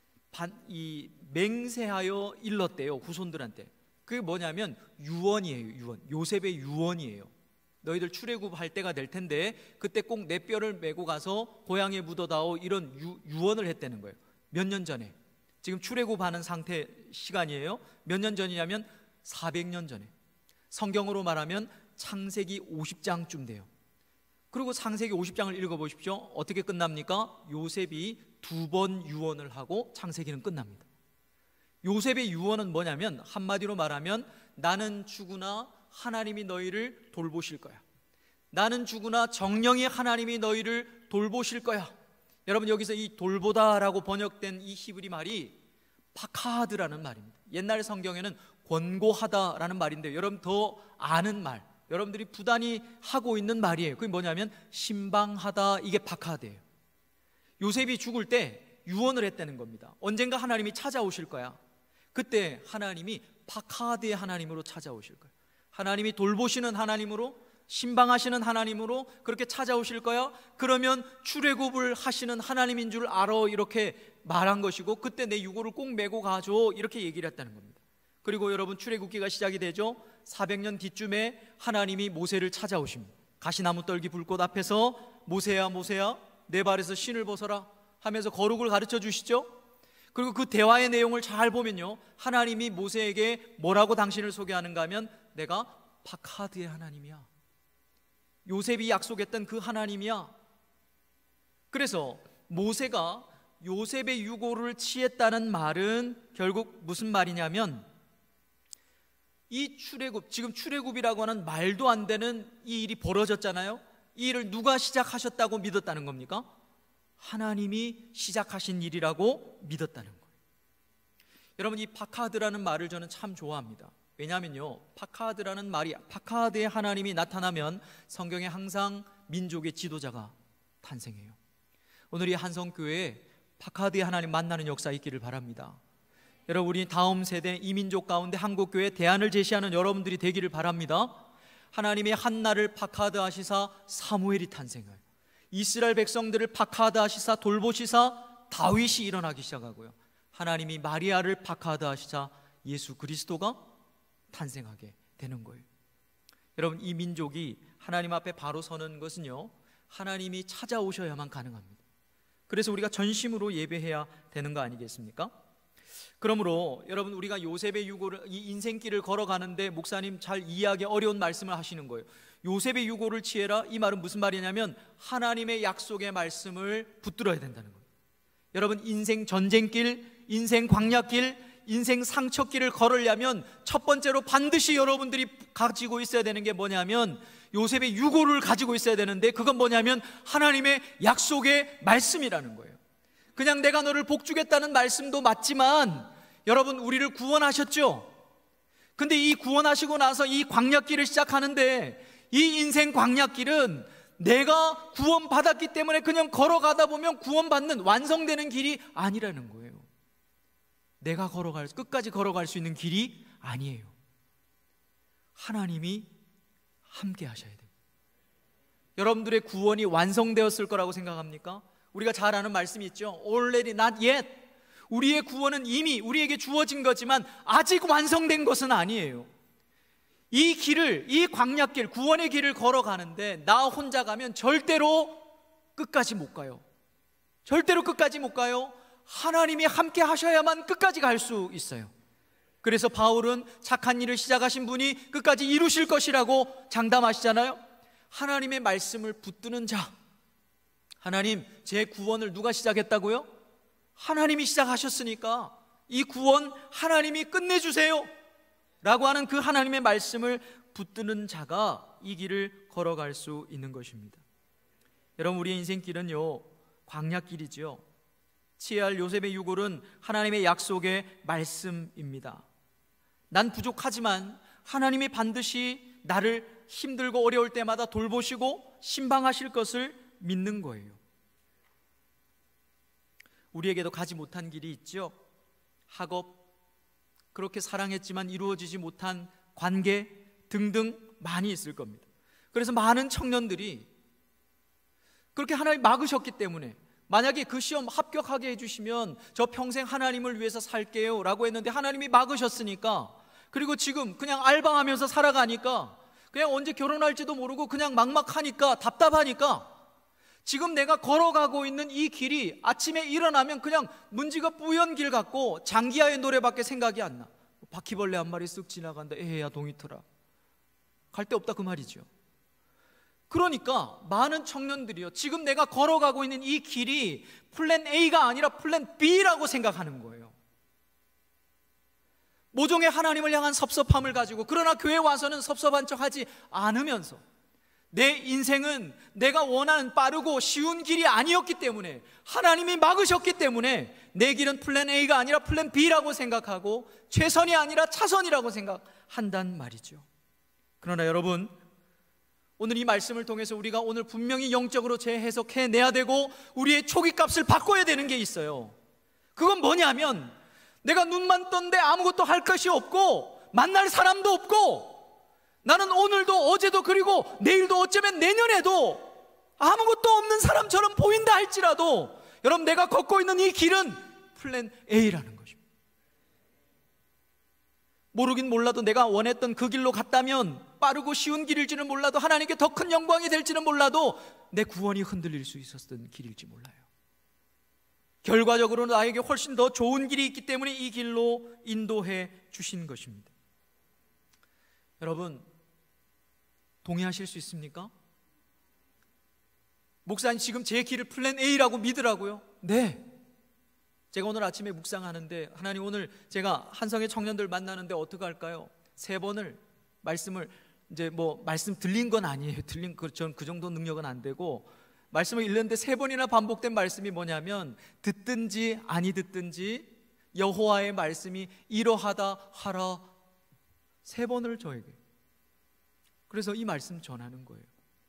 맹세하여 일렀대요, 후손들한테. 그게 뭐냐면 유언이에요. 요셉의 유언이에요. 너희들 출애굽할 때가 될 텐데 그때 꼭 내 뼈를 메고 가서 고향에 묻어다오, 이런 유언을 했다는 거예요. 몇 년 전에. 지금 출애굽하는 상태 시간이에요. 몇 년 전이냐면 400년 전에. 성경으로 말하면 창세기 50장쯤 돼요. 그리고 창세기 50장을 읽어보십시오. 어떻게 끝납니까? 요셉이 2번 유언을 하고 창세기는 끝납니다. 요셉의 유언은 뭐냐면 한마디로 말하면 나는 죽으나 하나님이 너희를 돌보실 거야. 나는 죽으나 정령이 하나님이 너희를 돌보실 거야. 여러분, 여기서 이 돌보다라고 번역된 이 히브리 말이 파카드라는 말입니다. 옛날 성경에는 권고하다라는 말인데, 여러분 더 아는 말, 여러분들이 부단히 하고 있는 말이에요. 그게 뭐냐면 신방하다, 이게 박하드예요. 요셉이 죽을 때 유언을 했다는 겁니다. 언젠가 하나님이 찾아오실 거야. 그때 하나님이 박하드의 하나님으로 찾아오실 거예요. 하나님이 돌보시는 하나님으로, 신방하시는 하나님으로 그렇게 찾아오실 거야. 그러면 출애굽을 하시는 하나님인 줄 알아, 이렇게 말한 것이고, 그때 내 유고를 꼭 메고 가줘, 이렇게 얘기를 했다는 겁니다. 그리고 여러분, 출애굽기가 시작이 되죠. 400년 뒤쯤에 하나님이 모세를 찾아오십니다. 가시나무 떨기 불꽃 앞에서 모세야 모세야 내 발에서 신을 벗어라 하면서 거룩을 가르쳐 주시죠. 그리고 그 대화의 내용을 잘 보면요, 하나님이 모세에게 뭐라고 당신을 소개하는가 하면 내가 박하드의 하나님이야, 요셉이 약속했던 그 하나님이야. 그래서 모세가 요셉의 유고를 취했다는 말은 결국 무슨 말이냐면, 이 출애굽, 지금 출애굽이라고 하는 말도 안 되는 이 일이 벌어졌잖아요. 이 일을 누가 시작하셨다고 믿었다는 겁니까? 하나님이 시작하신 일이라고 믿었다는 거예요. 여러분, 이 박하드라는 말을 저는 참 좋아합니다. 왜냐하면요, 박하드라는 말이, 박하드의 하나님이 나타나면 성경에 항상 민족의 지도자가 탄생해요. 오늘 이 한성교회에 박하드의 하나님 만나는 역사 있기를 바랍니다. 여러분, 우리 다음 세대 이민족 가운데 한국교회 대안을 제시하는 여러분들이 되기를 바랍니다. 하나님의 한나를 박하드 하시사 사무엘이 탄생해요. 이스라엘 백성들을 박하드 하시사 돌보시사 다윗이 일어나기 시작하고요, 하나님이 마리아를 박하드 하시사 예수 그리스도가 탄생하게 되는 거예요. 여러분, 이 민족이 하나님 앞에 바로 서는 것은요, 하나님이 찾아오셔야만 가능합니다. 그래서 우리가 전심으로 예배해야 되는 거 아니겠습니까? 그러므로 여러분, 우리가 요셉의 유고를, 이 인생길을 걸어가는데 목사님 잘 이해하기 어려운 말씀을 하시는 거예요. 요셉의 유고를 취해라, 이 말은 무슨 말이냐면 하나님의 약속의 말씀을 붙들어야 된다는 거예요. 여러분, 인생 전쟁길, 인생 광야길, 인생 상처길을 걸으려면 첫 번째로 반드시 여러분들이 가지고 있어야 되는 게 뭐냐면 요셉의 유고를 가지고 있어야 되는데, 그건 뭐냐면 하나님의 약속의 말씀이라는 거예요. 그냥 내가 너를 복주겠다는 말씀도 맞지만, 여러분, 우리를 구원하셨죠? 근데 이 구원하시고 나서 이 광야길을 시작하는데, 이 인생 광야길은 내가 구원받았기 때문에 그냥 걸어가다 보면 구원받는, 완성되는 길이 아니라는 거예요. 내가 끝까지 걸어갈 수 있는 길이 아니에요. 하나님이 함께 하셔야 돼요. 여러분들의 구원이 완성되었을 거라고 생각합니까? 우리가 잘 아는 말씀이 있죠. Already not yet. 우리의 구원은 이미 우리에게 주어진 거지만 아직 완성된 것은 아니에요. 이 길을, 이 광야길, 구원의 길을 걸어가는데 나 혼자 가면 절대로 끝까지 못 가요. 절대로 끝까지 못 가요. 하나님이 함께 하셔야만 끝까지 갈 수 있어요. 그래서 바울은 착한 일을 시작하신 분이 끝까지 이루실 것이라고 장담하시잖아요. 하나님의 말씀을 붙드는 자, 하나님, 제 구원을 누가 시작했다고요? 하나님이 시작하셨으니까 이 구원 하나님이 끝내주세요 라고 하는 그 하나님의 말씀을 붙드는 자가 이 길을 걸어갈 수 있는 것입니다. 여러분, 우리의 인생길은요, 광야길이지요. 취해할 요셉의 유골은 하나님의 약속의 말씀입니다. 난 부족하지만 하나님이 반드시 나를 힘들고 어려울 때마다 돌보시고 신방하실 것을 믿는 거예요. 우리에게도 가지 못한 길이 있죠. 학업, 그렇게 사랑했지만 이루어지지 못한 관계 등등 많이 있을 겁니다. 그래서 많은 청년들이 그렇게 하나님 막으셨기 때문에, 만약에 그 시험 합격하게 해주시면 저 평생 하나님을 위해서 살게요 라고 했는데 하나님이 막으셨으니까, 그리고 지금 그냥 알바하면서 살아가니까, 그냥 언제 결혼할지도 모르고 그냥 막막하니까, 답답하니까 지금 내가 걸어가고 있는 이 길이 아침에 일어나면 그냥 문지가 뿌연 길 같고 장기하의 노래밖에 생각이 안 나. 바퀴벌레 한 마리 쓱 지나간다, 에헤야 동이터라, 갈 데 없다 그 말이죠. 그러니까 많은 청년들이요, 지금 내가 걸어가고 있는 이 길이 플랜 A가 아니라 플랜 B라고 생각하는 거예요. 모종의 하나님을 향한 섭섭함을 가지고, 그러나 교회 와서는 섭섭한 척하지 않으면서, 내 인생은 내가 원하는 빠르고 쉬운 길이 아니었기 때문에, 하나님이 막으셨기 때문에 내 길은 플랜 A가 아니라 플랜 B라고 생각하고 최선이 아니라 차선이라고 생각한단 말이죠. 그러나 여러분, 오늘 이 말씀을 통해서 우리가 오늘 분명히 영적으로 재해석해내야 되고 우리의 초기값을 바꿔야 되는 게 있어요. 그건 뭐냐면, 내가 눈만 떴는데 아무것도 할 것이 없고 만날 사람도 없고, 나는 오늘도 어제도 그리고 내일도 어쩌면 내년에도 아무것도 없는 사람처럼 보인다 할지라도, 여러분, 내가 걷고 있는 이 길은 플랜 A라는 것입니다. 모르긴 몰라도 내가 원했던 그 길로 갔다면 빠르고 쉬운 길일지는 몰라도, 하나님께 더 큰 영광이 될지는 몰라도, 내 구원이 흔들릴 수 있었던 길일지 몰라요. 결과적으로 나에게 훨씬 더 좋은 길이 있기 때문에 이 길로 인도해 주신 것입니다. 여러분, 동의하실 수 있습니까? 목사님, 지금 제 길을 플랜 A라고 믿으라고요? 네. 제가 오늘 아침에 묵상하는데, 하나님, 오늘 제가 한성의 청년들 만나는데 어떻게 할까요? 3번을 말씀을, 이제 뭐 말씀 들린 건 아니에요. 저는 그 정도 능력은 안 되고, 말씀을 읽는데 3번이나 반복된 말씀이 뭐냐면, 듣든지 아니 듣든지 여호와의 말씀이 이러하다 하라, 3번을 저에게. 그래서 이 말씀 전하는 거예요.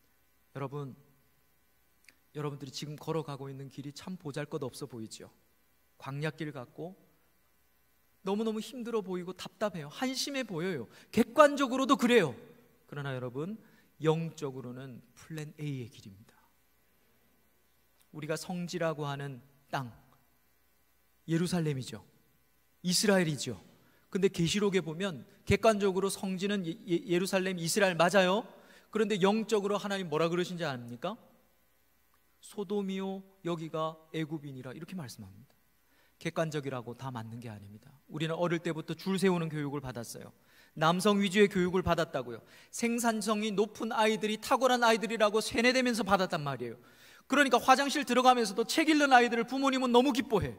여러분들이 지금 걸어가고 있는 길이 참 보잘것없어 보이죠? 광야길 같고 너무너무 힘들어 보이고 답답해요. 한심해 보여요. 객관적으로도 그래요. 그러나 여러분, 영적으로는 플랜 A의 길입니다. 우리가 성지라고 하는 땅, 예루살렘이죠. 이스라엘이죠. 근데 계시록에 보면 객관적으로 성지는 예루살렘, 이스라엘 맞아요. 그런데 영적으로 하나님 뭐라 그러신지 아닙니까? 소돔이요 여기가 애굽이니라, 이렇게 말씀합니다. 객관적이라고 다 맞는 게 아닙니다. 우리는 어릴 때부터 줄 세우는 교육을 받았어요. 남성 위주의 교육을 받았다고요. 생산성이 높은 아이들이 탁월한 아이들이라고 세뇌되면서 받았단 말이에요. 그러니까 화장실 들어가면서도 책 읽는 아이들을 부모님은 너무 기뻐해.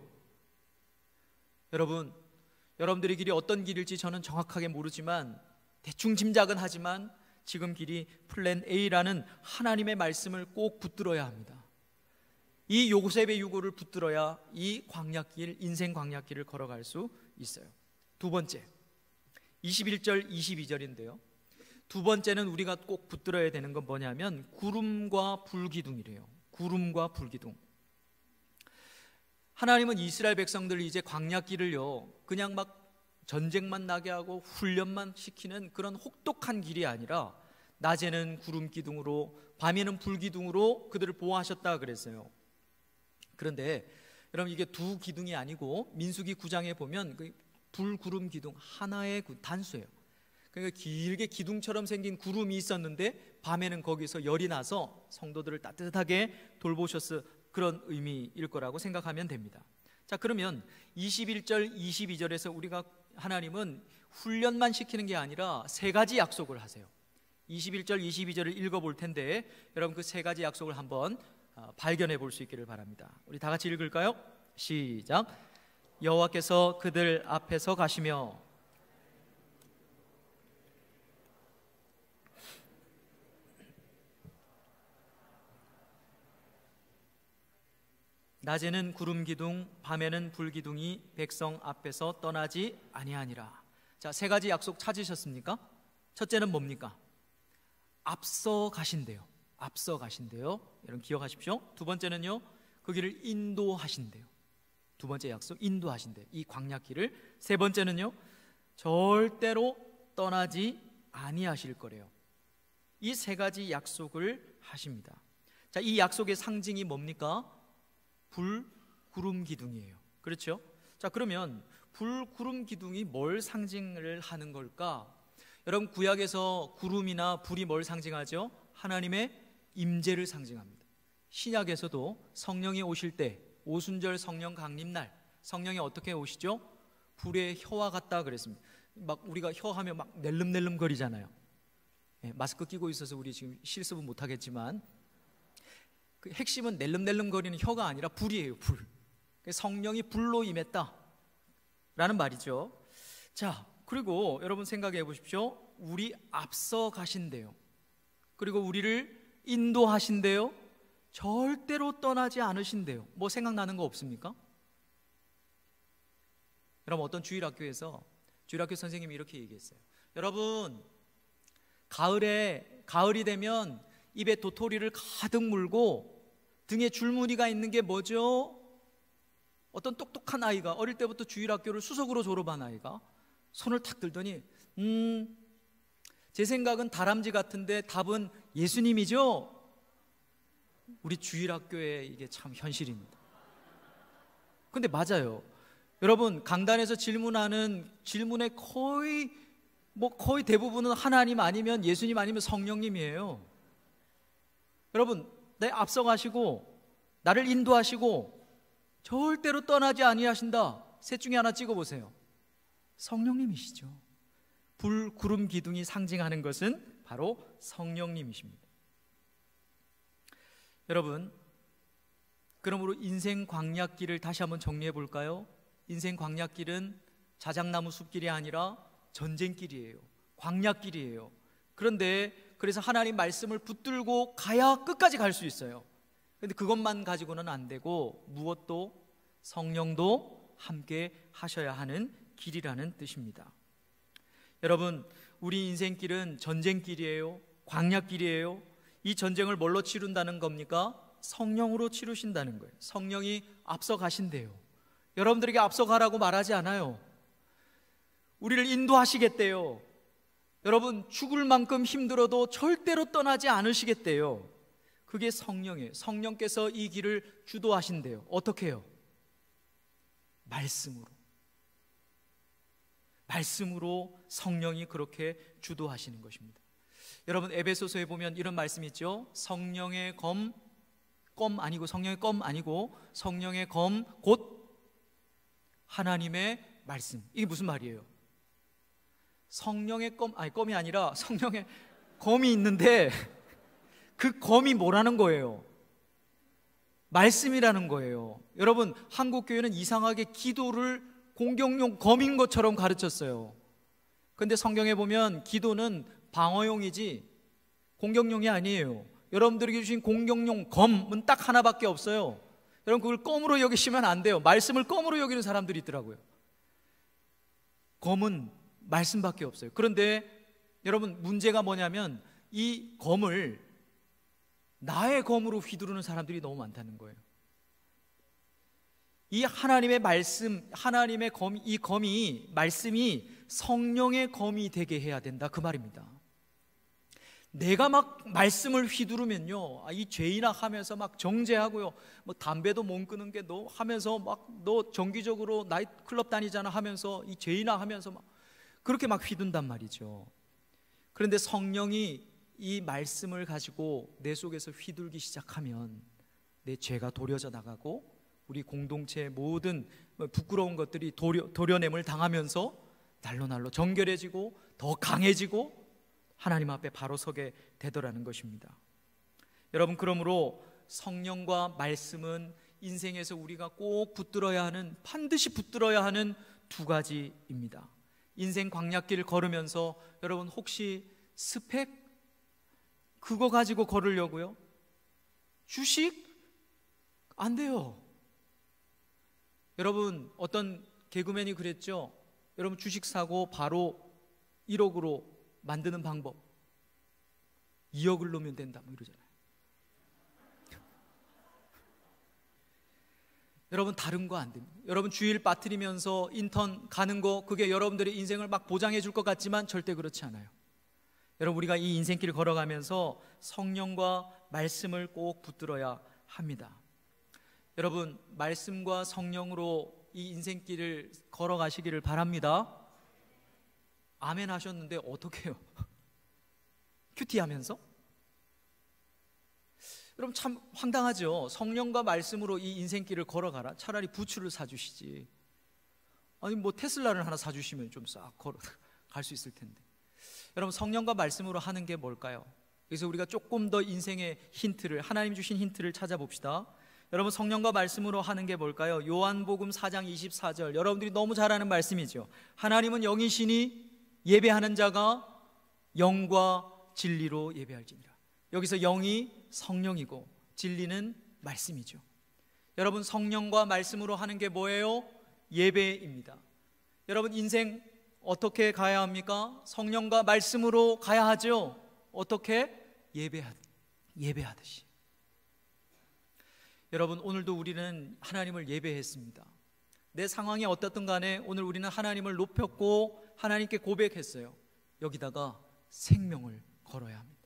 여러분들의 길이 어떤 길일지 저는 정확하게 모르지만, 대충 짐작은 하지만 지금 길이 플랜 A라는 하나님의 말씀을 꼭 붙들어야 합니다. 이 요셉의 유고를 붙들어야 이 광야길, 인생 광야길을 걸어갈 수 있어요. 두 번째, 21절 22절인데요 두 번째는 우리가 꼭 붙들어야 되는 건 뭐냐면 구름과 불기둥이래요. 구름과 불기둥. 하나님은 이스라엘 백성들 이제 광야길을요 그냥 막 전쟁만 나게 하고 훈련만 시키는 그런 혹독한 길이 아니라, 낮에는 구름 기둥으로 밤에는 불기둥으로 그들을 보호하셨다 그랬어요. 그런데 여러분, 이게 두 기둥이 아니고 민수기 9장에 보면 그 불구름 기둥 하나의 단수예요. 그러니까 길게 기둥처럼 생긴 구름이 있었는데 밤에는 거기서 열이 나서 성도들을 따뜻하게 돌보셨을 그런 의미일 거라고 생각하면 됩니다. 자, 그러면 21절 22절에서 우리가 하나님은 훈련만 시키는 게 아니라 세 가지 약속을 하세요. 21절 22절을 읽어볼 텐데 여러분, 그 세 가지 약속을 한번 발견해 볼 수 있기를 바랍니다. 우리 다 같이 읽을까요? 시작. 여호와께서 그들 앞에서 가시며 낮에는 구름 기둥, 밤에는 불 기둥이 백성 앞에서 떠나지 아니하니라. 자, 세 가지 약속 찾으셨습니까? 첫째는 뭡니까? 앞서 가신대요. 앞서 가신대요. 여러분 기억하십시오. 두 번째는요, 그 길을 인도하신대요. 두 번째 약속, 인도하신대요. 이 광야길을. 세 번째는요, 절대로 떠나지 아니하실 거래요. 이 세 가지 약속을 하십니다. 자, 이 약속의 상징이 뭡니까? 불, 구름 기둥이에요. 그렇죠? 자, 그러면 불, 구름 기둥이 뭘 상징을 하는 걸까? 여러분, 구약에서 구름이나 불이 뭘 상징하죠? 하나님의 임재를 상징합니다. 신약에서도 성령이 오실 때, 오순절 성령 강림날 성령이 어떻게 오시죠? 불의 혀와 같다 그랬습니다. 막 우리가 혀 하면 막 낼름낼름 거리잖아요. 네, 마스크 끼고 있어서 우리 지금 실습은 못하겠지만, 그 핵심은 낼름낼름 거리는 혀가 아니라 불이에요. 불. 성령이 불로 임했다 라는 말이죠. 자, 그리고 여러분 생각해 보십시오. 우리 앞서 가신대요. 그리고 우리를 인도하신대요. 절대로 떠나지 않으신대요. 뭐 생각나는 거 없습니까? 여러분, 어떤 주일학교에서 주일학교 선생님이 이렇게 얘기했어요. 여러분, 가을이 되면 입에 도토리를 가득 물고 등에 줄무늬가 있는 게 뭐죠? 어떤 똑똑한 아이가, 어릴 때부터 주일학교를 수석으로 졸업한 아이가 손을 탁 들더니 제 생각은 다람쥐 같은데 답은 예수님이죠? 우리 주일학교의 이게 참 현실입니다. 근데 맞아요. 여러분, 강단에서 질문하는 질문의 거의 대부분은 하나님 아니면 예수님 아니면 성령님이에요. 여러분, 내 앞서가시고 나를 인도하시고 절대로 떠나지 아니하신다. 셋 중에 하나 찍어보세요. 성령님이시죠. 불, 구름, 기둥이 상징하는 것은 바로 성령님이십니다. 여러분, 그러므로 인생 광약길을 다시 한번 정리해 볼까요? 인생 광약길은 자작나무 숲길이 아니라 전쟁길이에요. 광약길이에요. 그래서 하나님 말씀을 붙들고 가야 끝까지 갈 수 있어요. 그런데 그것만 가지고는 안 되고 무엇도, 성령도 함께 하셔야 하는 길이라는 뜻입니다. 여러분, 우리 인생길은 전쟁길이에요. 광약길이에요. 이 전쟁을 뭘로 치룬다는 겁니까? 성령으로 치르신다는 거예요. 성령이 앞서 가신대요. 여러분들에게 앞서 가라고 말하지 않아요. 우리를 인도하시겠대요. 여러분, 죽을 만큼 힘들어도 절대로 떠나지 않으시겠대요. 그게 성령이에요. 성령께서 이 길을 주도하신대요. 어떻게 해요? 말씀으로 성령이 그렇게 주도하시는 것입니다. 여러분, 에베소서에 보면 이런 말씀이 있죠. 성령의 검 아니고 성령의 검 곧 하나님의 말씀. 이게 무슨 말이에요? 성령의 껌이 아니라 성령의 검이 있는데 그 검이 뭐라는 거예요? 말씀이라는 거예요. 여러분, 한국교회는 이상하게 기도를 공격용 검인 것처럼 가르쳤어요. 그런데 성경에 보면 기도는 방어용이지 공격용이 아니에요. 여러분들에게 주신 공격용 검은 딱 하나밖에 없어요. 여러분, 그걸 껌으로 여기시면 안 돼요. 말씀을 껌으로 여기는 사람들이 있더라고요. 검은 말씀밖에 없어요. 그런데 여러분, 문제가 뭐냐면 이 검을 나의 검으로 휘두르는 사람들이 너무 많다는 거예요. 이 하나님의 말씀, 하나님의 검, 이 검이, 말씀이 성령의 검이 되게 해야 된다, 그 말입니다. 내가 막 말씀을 휘두르면요, 이 죄인아 하면서 막 정죄하고요, 뭐 담배도 못 끊는 게 너 하면서 막 너 정기적으로 나이트클럽 다니잖아 하면서 이 죄인아 하면서 막 그렇게 막 휘둔단 말이죠. 그런데 성령이 이 말씀을 가지고 내 속에서 휘둘기 시작하면 내 죄가 도려져 나가고 우리 공동체의 모든 부끄러운 것들이 도려냄을 당하면서 날로 정결해지고 더 강해지고 하나님 앞에 바로 서게 되더라는 것입니다. 여러분, 그러므로 성령과 말씀은 인생에서 우리가 꼭 반드시 붙들어야 하는 두 가지입니다. 인생 광약길을 걸으면서 여러분, 혹시 스펙 그거 가지고 걸으려고요? 주식? 안 돼요. 여러분, 어떤 개그맨이 그랬죠. 여러분, 주식 사고 바로 1억으로 만드는 방법, 2억을 넣으면 된다 뭐 이러잖아요. 여러분, 다른 거 안 됩니다. 여러분, 주일 빠뜨리면서 인턴 가는 거, 그게 여러분들의 인생을 막 보장해 줄 것 같지만 절대 그렇지 않아요. 여러분, 우리가 이 인생길을 걸어가면서 성령과 말씀을 꼭 붙들어야 합니다. 여러분, 말씀과 성령으로 이 인생길을 걸어가시기를 바랍니다. 아멘 하셨는데 어떻게 해요? 큐티하면서? 여러분, 참 황당하죠. 성령과 말씀으로 이 인생길을 걸어가라. 차라리 부츠를 사주시지. 아니 뭐 테슬라를 하나 사주시면 좀 싹 걸어갈 수 있을 텐데. 여러분, 성령과 말씀으로 하는 게 뭘까요? 그래서 우리가 조금 더 인생의 힌트를, 하나님 주신 힌트를 찾아봅시다. 여러분, 성령과 말씀으로 하는 게 뭘까요? 요한복음 4장 24절, 여러분들이 너무 잘 아는 말씀이죠. 하나님은 영이시니 예배하는 자가 영과 진리로 예배할지니라. 여기서 영이 성령이고 진리는 말씀이죠. 여러분, 성령과 말씀으로 하는 게 뭐예요? 예배입니다. 여러분, 인생 어떻게 가야 합니까? 성령과 말씀으로 가야 하죠. 어떻게? 예배하듯이. 여러분, 오늘도 우리는 하나님을 예배했습니다. 내 상황이 어떻든 간에 오늘 우리는 하나님을 높였고 하나님께 고백했어요. 여기다가 생명을 걸어야 합니다.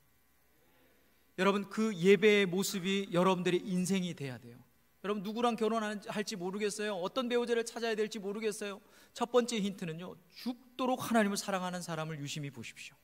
여러분, 그 예배의 모습이 여러분들의 인생이 돼야 돼요. 여러분, 누구랑 결혼할지 모르겠어요. 어떤 배우자를 찾아야 될지 모르겠어요. 첫 번째 힌트는요, 죽도록 하나님을 사랑하는 사람을 유심히 보십시오.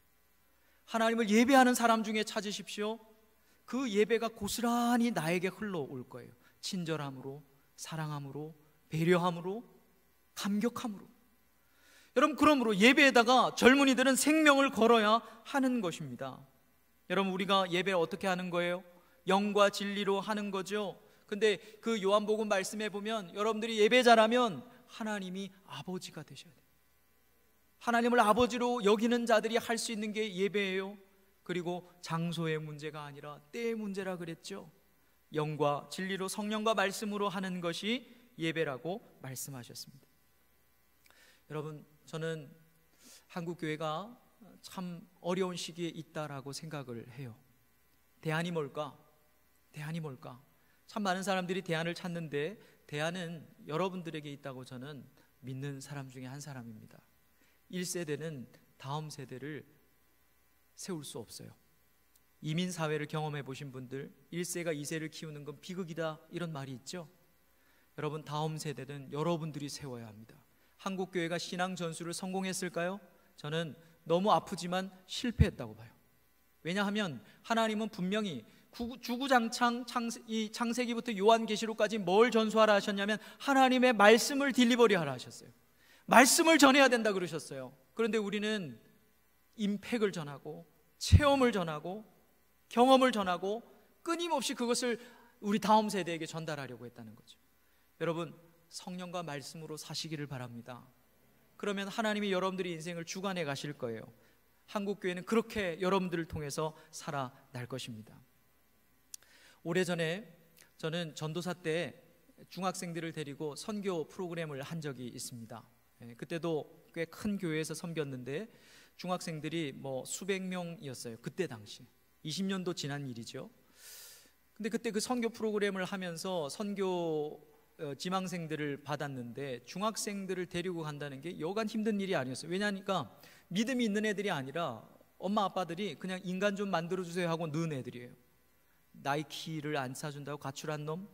하나님을 예배하는 사람 중에 찾으십시오. 그 예배가 고스란히 나에게 흘러올 거예요. 친절함으로, 사랑함으로, 배려함으로, 감격함으로. 여러분, 그러므로 예배에다가 젊은이들은 생명을 걸어야 하는 것입니다. 여러분, 우리가 예배를 어떻게 하는 거예요? 영과 진리로 하는 거죠. 근데 그 요한복음 말씀에 보면 여러분들이 예배자라면 하나님이 아버지가 되셔야 돼요. 하나님을 아버지로 여기는 자들이 할 수 있는 게 예배예요. 그리고 장소의 문제가 아니라 때의 문제라 그랬죠. 영과 진리로, 성령과 말씀으로 하는 것이 예배라고 말씀하셨습니다. 여러분, 저는 한국교회가 참 어려운 시기에 있다라고 생각을 해요. 대안이 뭘까? 대안이 뭘까? 참 많은 사람들이 대안을 찾는데 대안은 여러분들에게 있다고 저는 믿는 사람 중에 한 사람입니다. 1세대는 다음 세대를 세울 수 없어요. 이민사회를 경험해 보신 분들, 1세가 2세를 키우는 건 비극이다, 이런 말이 있죠. 여러분, 다음 세대는 여러분들이 세워야 합니다. 한국교회가 신앙 전술을 성공했을까요? 저는 너무 아프지만 실패했다고 봐요. 왜냐하면 하나님은 분명히 주구장창 창세기부터 요한계시록까지 뭘 전수하라 하셨냐면 하나님의 말씀을 딜리버리 하라 하셨어요. 말씀을 전해야 된다 그러셨어요. 그런데 우리는 임팩을 전하고 체험을 전하고 경험을 전하고 끊임없이 그것을 우리 다음 세대에게 전달하려고 했다는 거죠. 여러분, 성령과 말씀으로 사시기를 바랍니다. 그러면 하나님이 여러분들의 인생을 주관해 가실 거예요. 한국교회는 그렇게 여러분들을 통해서 살아날 것입니다. 오래전에 저는 전도사 때 중학생들을 데리고 선교 프로그램을 한 적이 있습니다. 그때도 꽤 큰 교회에서 섬겼는데 중학생들이 수백 명이었어요. 그때 당시 20년도 지난 일이죠. 근데 그때 그 선교 프로그램을 하면서 선교 지망생들을 받았는데 중학생들을 데리고 간다는 게 여간 힘든 일이 아니었어요. 왜냐하니까 믿음이 있는 애들이 아니라 엄마 아빠들이 그냥 인간 좀 만들어주세요 하고 넣은 애들이에요. 나이키를 안 사준다고 가출한 놈,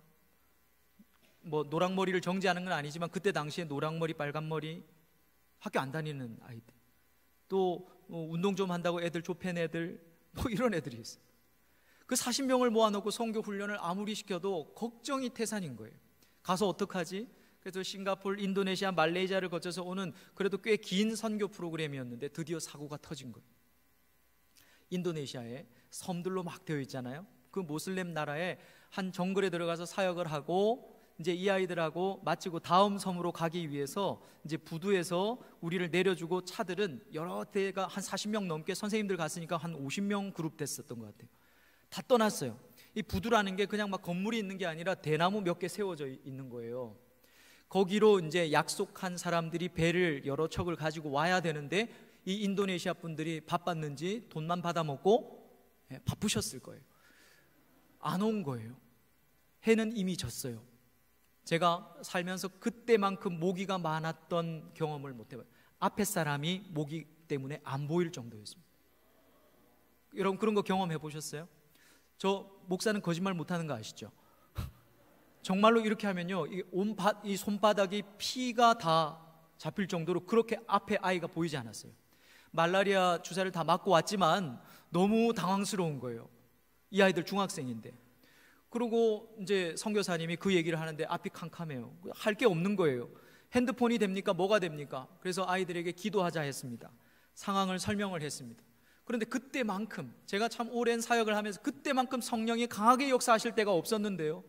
노랑머리를 정지하는 건 아니지만 그때 당시에 노랑머리 빨간머리 학교 안 다니는 아이들, 또 운동 좀 한다고 애들 좁힌 애들, 이런 애들이 있어요. 그 40명을 모아놓고 선교 훈련을 아무리 시켜도 걱정이 태산인 거예요. 가서 어떡하지? 그래서 싱가포르, 인도네시아, 말레이시아를 거쳐서 오는 그래도 꽤 긴 선교 프로그램이었는데 드디어 사고가 터진 거예요. 인도네시아에 섬들로 막 되어 있잖아요. 그 모슬렘 나라의 한 정글에 들어가서 사역을 하고 이제 이 아이들하고 마치고 다음 섬으로 가기 위해서 이제 부두에서 우리를 내려주고 차들은 여러 대가 한 40명 넘게 선생님들 갔으니까 한 50명 그룹 됐었던 것 같아요. 다 떠났어요. 이 부두라는 게 그냥 막 건물이 있는 게 아니라 대나무 몇 개 세워져 있는 거예요. 거기로 이제 약속한 사람들이 배를 여러 척을 가지고 와야 되는데 이 인도네시아 분들이 바빴는지 돈만 받아먹고 바쁘셨을 거예요. 안 온 거예요. 해는 이미 졌어요. 제가 살면서 그때만큼 모기가 많았던 경험을 못 해봐요. 앞에 사람이 모기 때문에 안 보일 정도였습니다. 여러분, 그런 거 경험해 보셨어요? 저 목사는 거짓말 못하는 거 아시죠? 정말로 이렇게 하면요, 이 손바닥이 피가 다 잡힐 정도로 그렇게 앞에 아이가 보이지 않았어요. 말라리아 주사를 다 맞고 왔지만 너무 당황스러운 거예요. 이 아이들 중학생인데. 그리고 이제 선교사님이 그 얘기를 하는데 앞이 캄캄해요. 할 게 없는 거예요. 핸드폰이 됩니까? 뭐가 됩니까? 그래서 아이들에게 기도하자 했습니다. 상황을 설명을 했습니다. 그런데 그때만큼, 제가 참 오랜 사역을 하면서 그때만큼 성령이 강하게 역사하실 때가 없었는데요,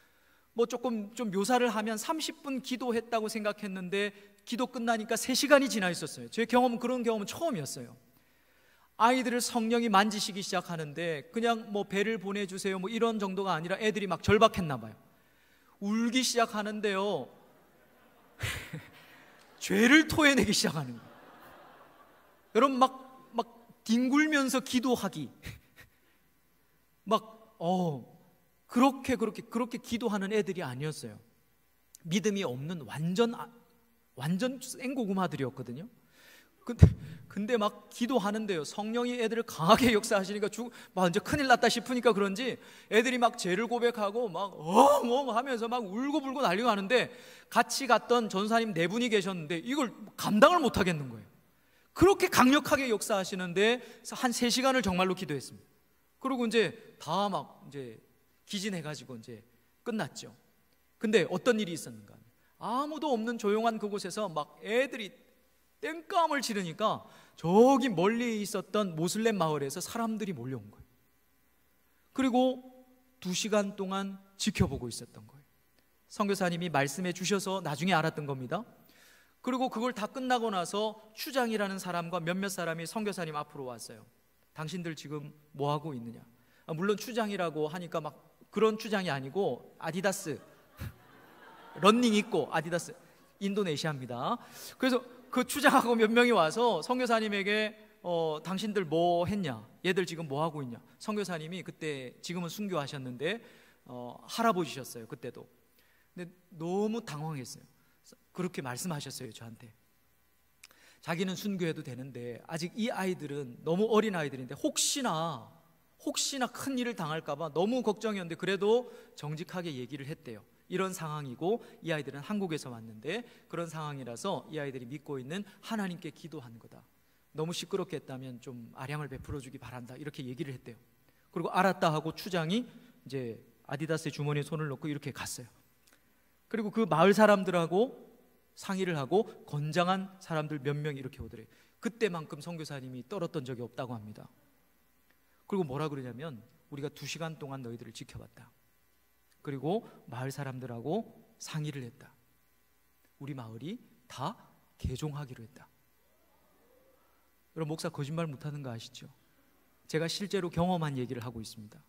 조금 좀 묘사를 하면 30분 기도했다고 생각했는데 기도 끝나니까 3시간이 지나 있었어요. 제 경험은 그런 경험은 처음이었어요. 아이들을 성령이 만지시기 시작하는데 그냥 배를 보내주세요 이런 정도가 아니라 애들이 막 절박했나 봐요. 울기 시작하는데요 죄를 토해내기 시작하는 거예요. 여러분 막 뒹굴면서 기도하기. 그렇게 기도하는 애들이 아니었어요. 믿음이 없는 완전 생고구마들이었거든요. 근데 막 기도하는데요, 성령이 애들을 강하게 역사하시니까 완전 큰일 났다 싶으니까 그런지 애들이 막 죄를 고백하고 막 엉엉 하면서 막 울고불고 난리가 나는데, 같이 갔던 전사님 4분이 계셨는데 이걸 감당을 못 하겠는 거예요. 그렇게 강력하게 역사하시는데 한 3시간을 정말로 기도했습니다. 그리고 이제 다 막 이제 기진해가지고 이제 끝났죠. 근데 어떤 일이 있었는가? 아무도 없는 조용한 그곳에서 막 애들이 땡깡을 치르니까 저기 멀리 있었던 모슬렘 마을에서 사람들이 몰려온 거예요. 그리고 2시간 동안 지켜보고 있었던 거예요. 선교사님이 말씀해 주셔서 나중에 알았던 겁니다. 그리고 그걸 다 끝나고 나서 추장이라는 사람과 몇몇 사람이 선교사님 앞으로 왔어요. 당신들 지금 뭐 하고 있느냐? 물론 추장이라고 하니까 막 그런 추장이 아니고 아디다스 런닝 입고, 아디다스 인도네시아입니다. 그래서 그 추장하고 몇 명이 와서 선교사님에게 당신들 뭐 했냐? 얘들 지금 뭐 하고 있냐? 선교사님이 그때, 지금은 순교하셨는데 할아버지셨어요. 그때도. 근데 너무 당황했어요. 그렇게 말씀하셨어요, 저한테. 자기는 순교해도 되는데 아직 이 아이들은 너무 어린 아이들인데 혹시나 큰 일을 당할까 봐 너무 걱정이었는데 그래도 정직하게 얘기를 했대요. 이런 상황이고 이 아이들은 한국에서 왔는데 그런 상황이라서 이 아이들이 믿고 있는 하나님께 기도하는 거다. 너무 시끄럽게 했다면 좀 아량을 베풀어 주기 바란다. 이렇게 얘기를 했대요. 그리고 알았다 하고 추장이 이제 아디다스의 주머니에 손을 넣고 이렇게 갔어요. 그리고 그 마을 사람들하고 상의를 하고 건장한 사람들 몇 명이 이렇게 오더래요. 그때만큼 선교사님이 떨었던 적이 없다고 합니다. 그리고 뭐라 그러냐면, 우리가 2시간 동안 너희들을 지켜봤다. 그리고 마을 사람들하고 상의를 했다. 우리 마을이 다 개종하기로 했다. 여러분, 목사 거짓말 못하는 거 아시죠? 제가 실제로 경험한 얘기를 하고 있습니다.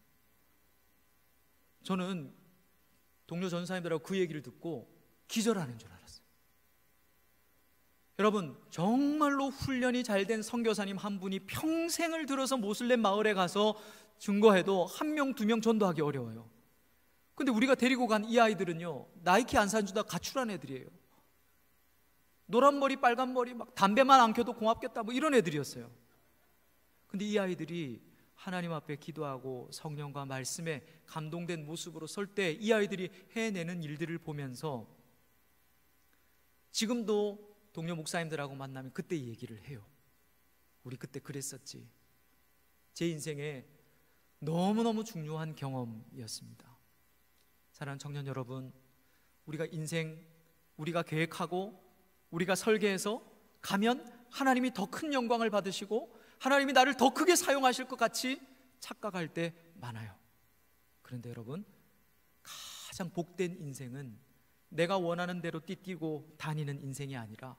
저는 동료 전사님들하고 그 얘기를 듣고 기절하는 줄 알았어요. 여러분, 정말로 훈련이 잘된 선교사님 한 분이 평생을 들어서 모슬렘 마을에 가서 증거해도 1명, 2명 전도하기 어려워요. 근데 우리가 데리고 간 이 아이들은요, 나이키 안 사주다 가출한 애들이에요. 노란 머리, 빨간 머리, 막 담배만 안 켜도 고맙겠다, 뭐 이런 애들이었어요. 근데 이 아이들이 하나님 앞에 기도하고 성령과 말씀에 감동된 모습으로 설 때 이 아이들이 해내는 일들을 보면서 지금도 동료 목사님들하고 만나면 그때 이 얘기를 해요. 우리 그때 그랬었지. 제 인생에 너무너무 중요한 경험이었습니다. 사랑하는 청년 여러분, 우리가 우리가 계획하고 우리가 설계해서 가면 하나님이 더 큰 영광을 받으시고 하나님이 나를 더 크게 사용하실 것 같이 착각할 때 많아요. 그런데 여러분, 가장 복된 인생은 내가 원하는 대로 띠뛰고 다니는 인생이 아니라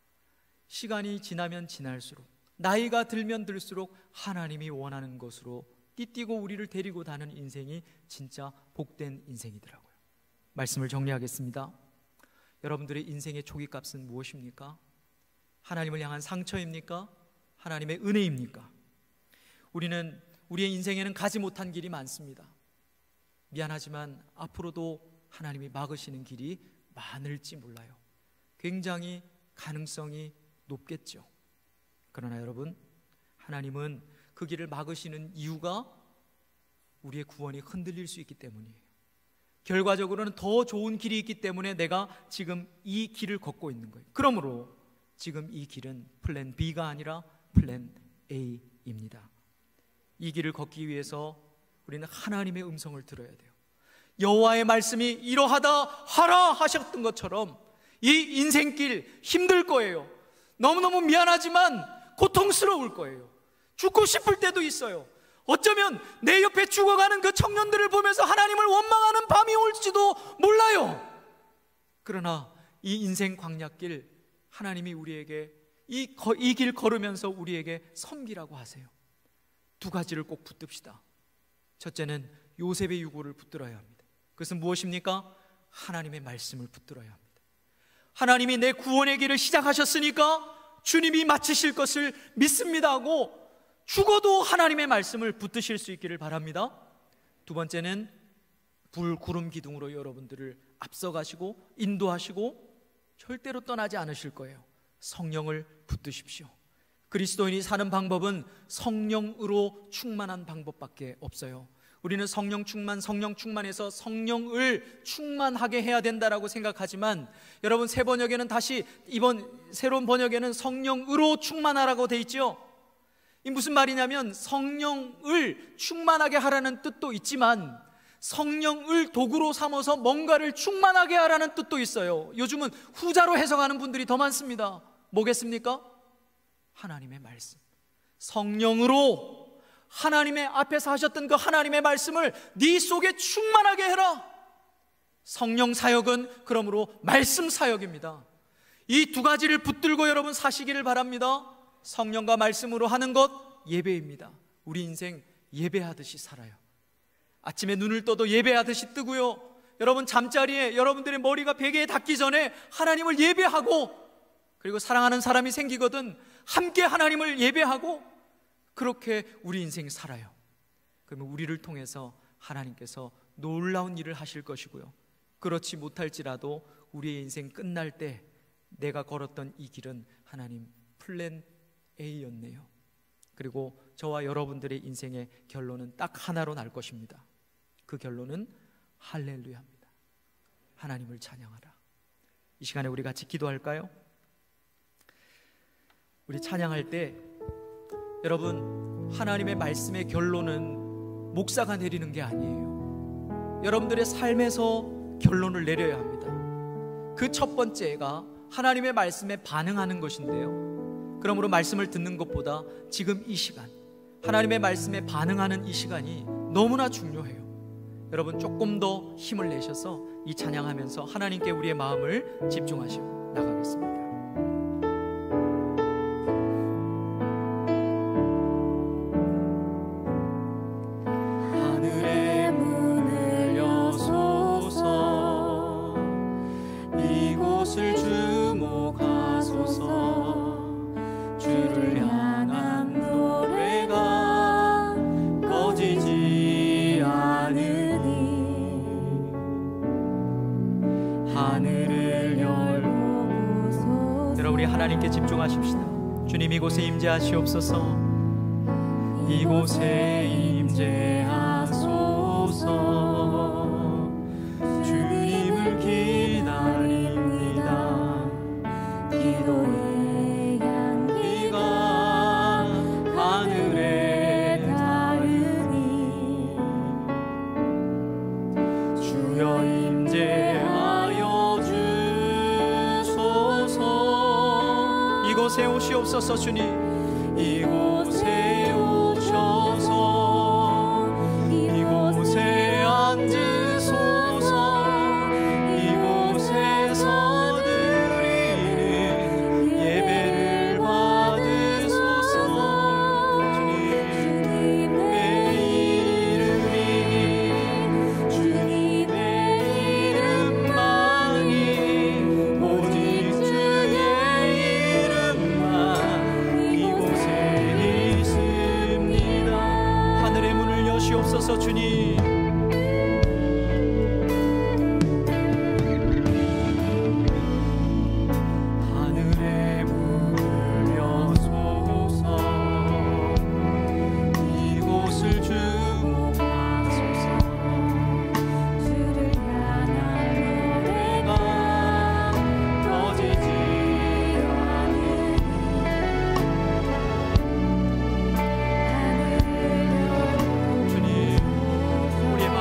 시간이 지나면 지날수록, 나이가 들면 들수록 하나님이 원하는 것으로 띠뛰고 우리를 데리고 다니는 인생이 진짜 복된 인생이더라고요. 말씀을 정리하겠습니다. 여러분들의 인생의 초기값은 무엇입니까? 하나님을 향한 상처입니까? 하나님의 은혜입니까? 우리의 인생에는 가지 못한 길이 많습니다. 미안하지만 앞으로도 하나님이 막으시는 길이 많을지 몰라요. 굉장히 가능성이 높겠죠. 그러나 여러분, 하나님은 그 길을 막으시는 이유가 우리의 구원이 흔들릴 수 있기 때문이에요. 결과적으로는 더 좋은 길이 있기 때문에 내가 지금 이 길을 걷고 있는 거예요. 그러므로 지금 이 길은 플랜 B가 아니라 플랜 A입니다. 이 길을 걷기 위해서 우리는 하나님의 음성을 들어야 돼요. 여호와의 말씀이 이러하다 하라 하셨던 것처럼 이 인생길 힘들 거예요. 너무너무 미안하지만 고통스러울 거예요. 죽고 싶을 때도 있어요. 어쩌면 내 옆에 죽어가는 그 청년들을 보면서 하나님을 원망하는 밤이 올지도 몰라요. 그러나 이 인생 광야길, 하나님이 우리에게 이 길 걸으면서 우리에게 섬기라고 하세요. 2가지를 꼭 붙듭시다. 첫째는 요셉의 유고를 붙들어야 합니다. 그것은 무엇입니까? 하나님의 말씀을 붙들어야 합니다. 하나님이 내 구원의 길을 시작하셨으니까 주님이 마치실 것을 믿습니다 하고 죽어도 하나님의 말씀을 붙드실 수 있기를 바랍니다. 두 번째는 불, 구름, 기둥으로 여러분들을 앞서가시고 인도하시고 절대로 떠나지 않으실 거예요. 성령을 붙드십시오. 그리스도인이 사는 방법은 성령으로 충만한 방법밖에 없어요. 우리는 성령 충만해서 성령을 충만하게 해야 된다라고 생각하지만 여러분 새 번역에는 다시 이번 새로운 번역에는 성령으로 충만하라고 돼 있죠. 이 무슨 말이냐면 성령을 충만하게 하라는 뜻도 있지만 성령을 도구로 삼아서 뭔가를 충만하게 하라는 뜻도 있어요. 요즘은 후자로 해석하는 분들이 더 많습니다. 뭐겠습니까? 하나님의 말씀. 성령으로 하나님의 앞에서 하셨던 그 하나님의 말씀을 네 속에 충만하게 해라. 성령 사역은 그러므로 말씀 사역입니다. 이 두 가지를 붙들고 여러분 사시기를 바랍니다. 성령과 말씀으로 하는 것 예배입니다. 우리 인생 예배하듯이 살아요. 아침에 눈을 떠도 예배하듯이 뜨고요. 여러분 잠자리에 여러분들의 머리가 베개에 닿기 전에 하나님을 예배하고, 그리고 사랑하는 사람이 생기거든 함께 하나님을 예배하고, 그렇게 우리 인생 살아요. 그러면 우리를 통해서 하나님께서 놀라운 일을 하실 것이고요. 그렇지 못할지라도 우리의 인생 끝날 때 내가 걸었던 이 길은 하나님 플랜 A였네요. 그리고 저와 여러분들의 인생의 결론은 딱 하나로 날 것입니다. 그 결론은 할렐루야입니다. 하나님을 찬양하라. 이 시간에 우리 같이 기도할까요? 우리 찬양할 때 여러분 하나님의 말씀의 결론은 목사가 내리는 게 아니에요. 여러분들의 삶에서 결론을 내려야 합니다. 그 첫 번째가 하나님의 말씀에 반응하는 것인데요. 그러므로 말씀을 듣는 것보다 지금 이 시간 하나님의 말씀에 반응하는 이 시간이 너무나 중요해요. 여러분 조금 더 힘을 내셔서 이 찬양하면서 하나님께 우리의 마음을 집중하시고 나가겠습니다. 하늘의 문을 여소서, 이곳을 주목하소서. 주를 향한 노래가 꺼지지 않으니 하늘을 열고. 여러분 우리 하나님께 집중하십시다. 주님 이곳에 임재하시옵소서. 이곳에 임재하소서. 주님을 기다립니다. 기도의 향기가 하늘에 닿으니 주여 임재하여 주소서. 이곳에 오시옵소서. 주님 이곳에 오셔서 이곳에 앉으소서. 이곳에서 드리는 예배를 받으소서. 주님의 이름이 주님의 이름만이 오직 주의 이름만 이곳에 있습니다. 하늘의 문을 여시옵소서. 주님 하늘의 문을 여소서. 이곳을 주목하소서. 주를 향한 노래가 꺼지지 않으니 주님 우리의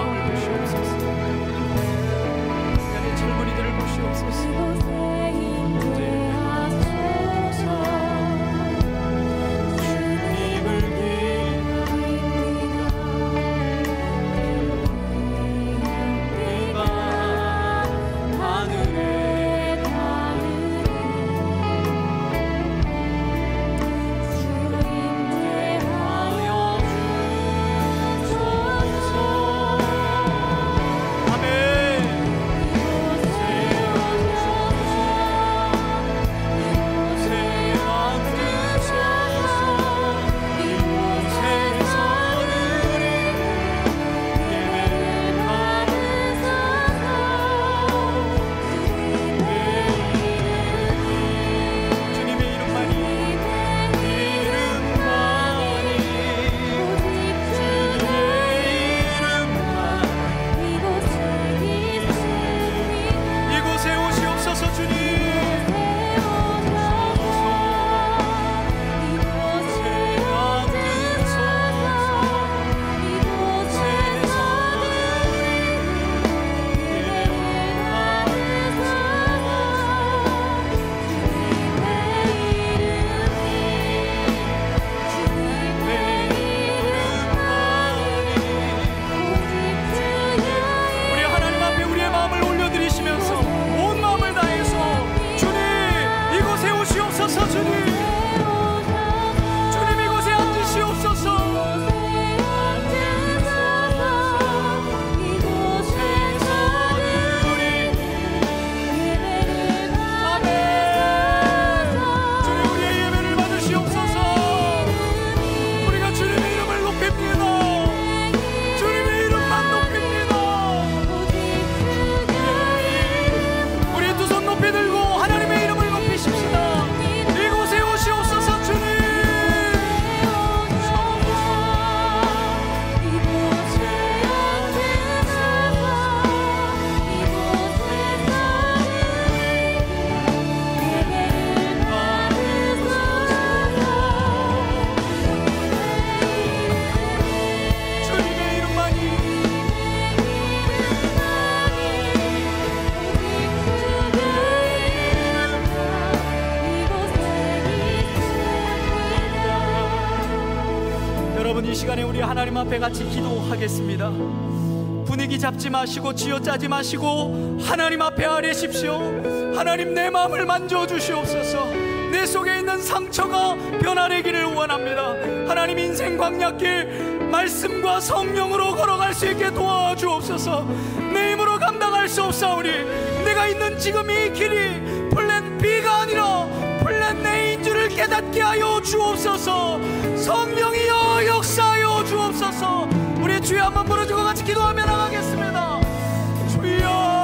앞에 같이 기도하겠습니다. 분위기 잡지 마시고 쥐어짜지 마시고 하나님 앞에 아뢰십시오. 하나님, 내 마음을 만져주시옵소서. 내 속에 있는 상처가 변화되기를 원합니다. 하나님, 인생 광야길 말씀과 성령으로 걸어갈 수 있게 도와주옵소서. 내 힘으로 감당할 수 없사오니 내가 있는 지금 이 길이 플랜 B가 아니라 플랜 A인 줄을 깨닫게 하여 주옵소서. 성령이여 역사하여 주옵소서. 우리 주여 한번 부르짖고 같이 기도하며 나가겠습니다. 주여,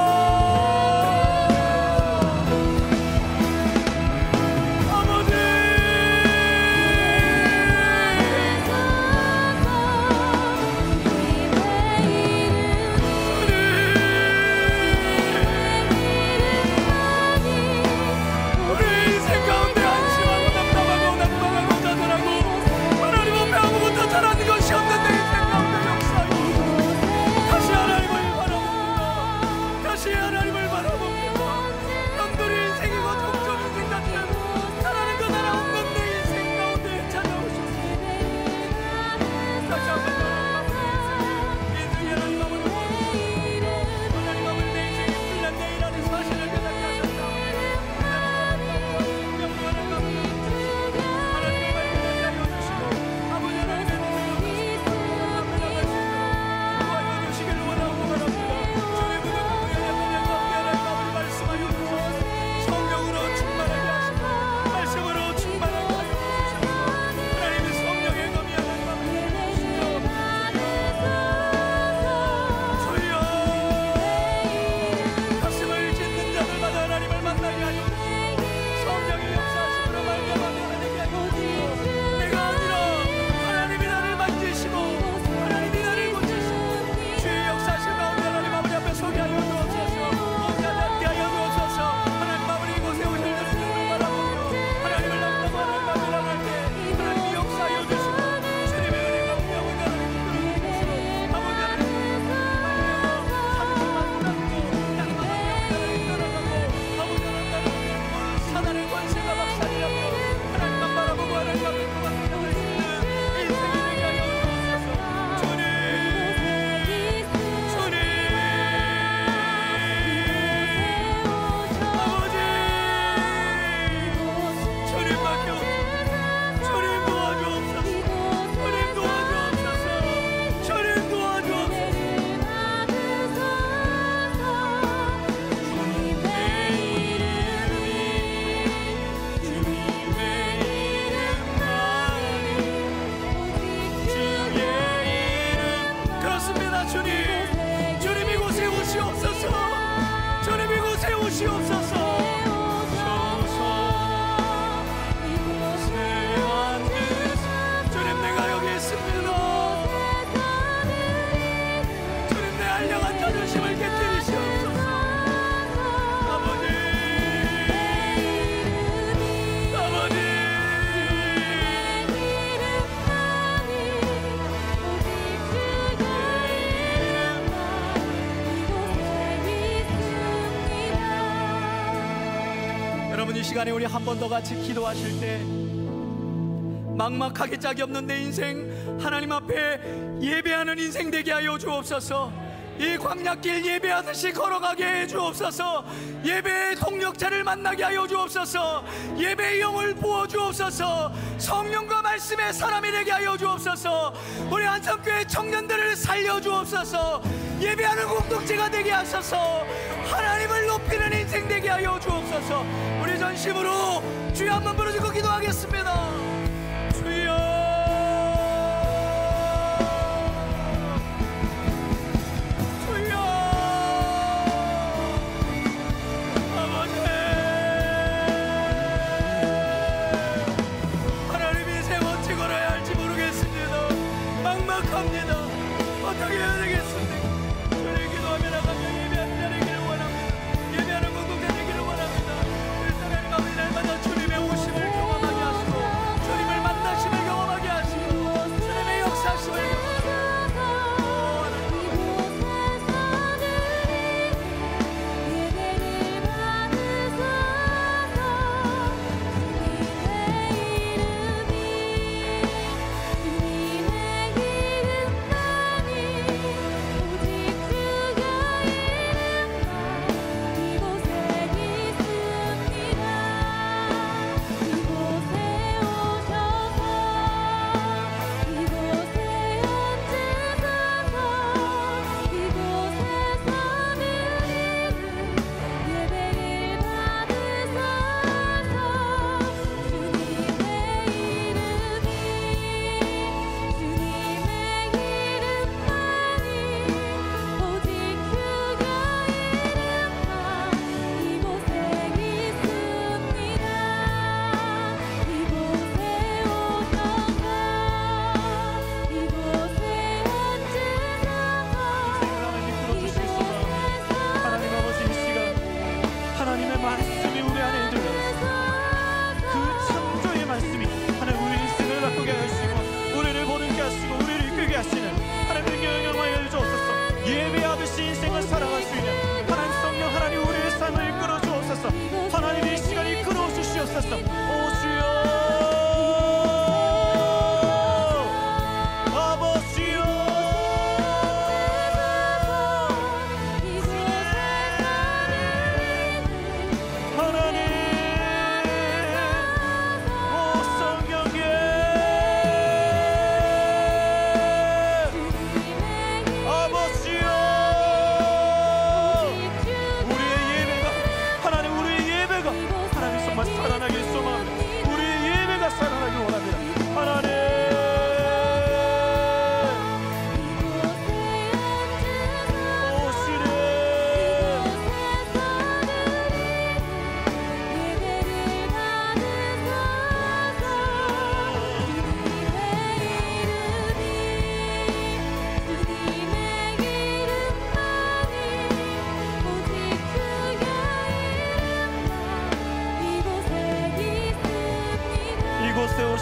이 시간에 우리 한 번 더 같이 기도하실 때 막막하게 짝이 없는 내 인생 하나님 앞에 예배하는 인생 되게 하여 주옵소서. 이 광야길 예배하듯이 걸어가게 해 주옵소서. 예배의 동력자를 만나게 하여 주옵소서. 예배의 영을 부어 주옵소서. 성령과 말씀의 사람이 되게 하여 주옵소서. 우리 안성교회 청년들을 살려 주옵소서. 예배하는 공동체가 되게 하소서. 하나님을 높이는 인생 되게 하여 주옵소서. 우리 전심으로 주여 한번 부르짖고 기도하겠습니다. 주여, 어떻게 해야 되겠습니까? 주님 기도하며 나가며 예배하는 자 되기를 원합니다. 예배하는 공동체 되기를 원합니다. 그래서 하나님 아버지 날마다 주님의 오심을 경험하게 하시고 주님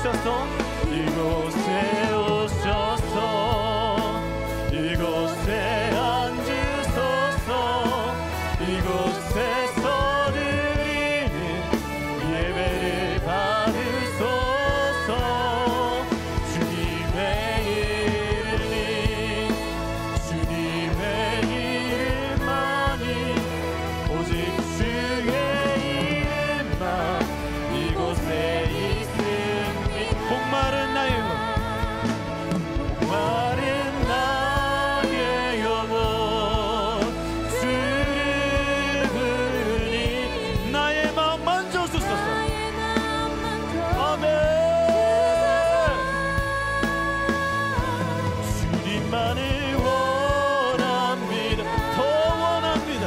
오셔서 이곳에 오셔서 이곳에 앉으소서 이곳에서 드리는 예배를 받으소서 주님의 이름만이 오직 주의 이름만 이곳에 있으니 목마른 나의 영혼 주를 부르니 나의 마음 만져주소서. 아멘. 주님만을 원합니다. 더 원합니다.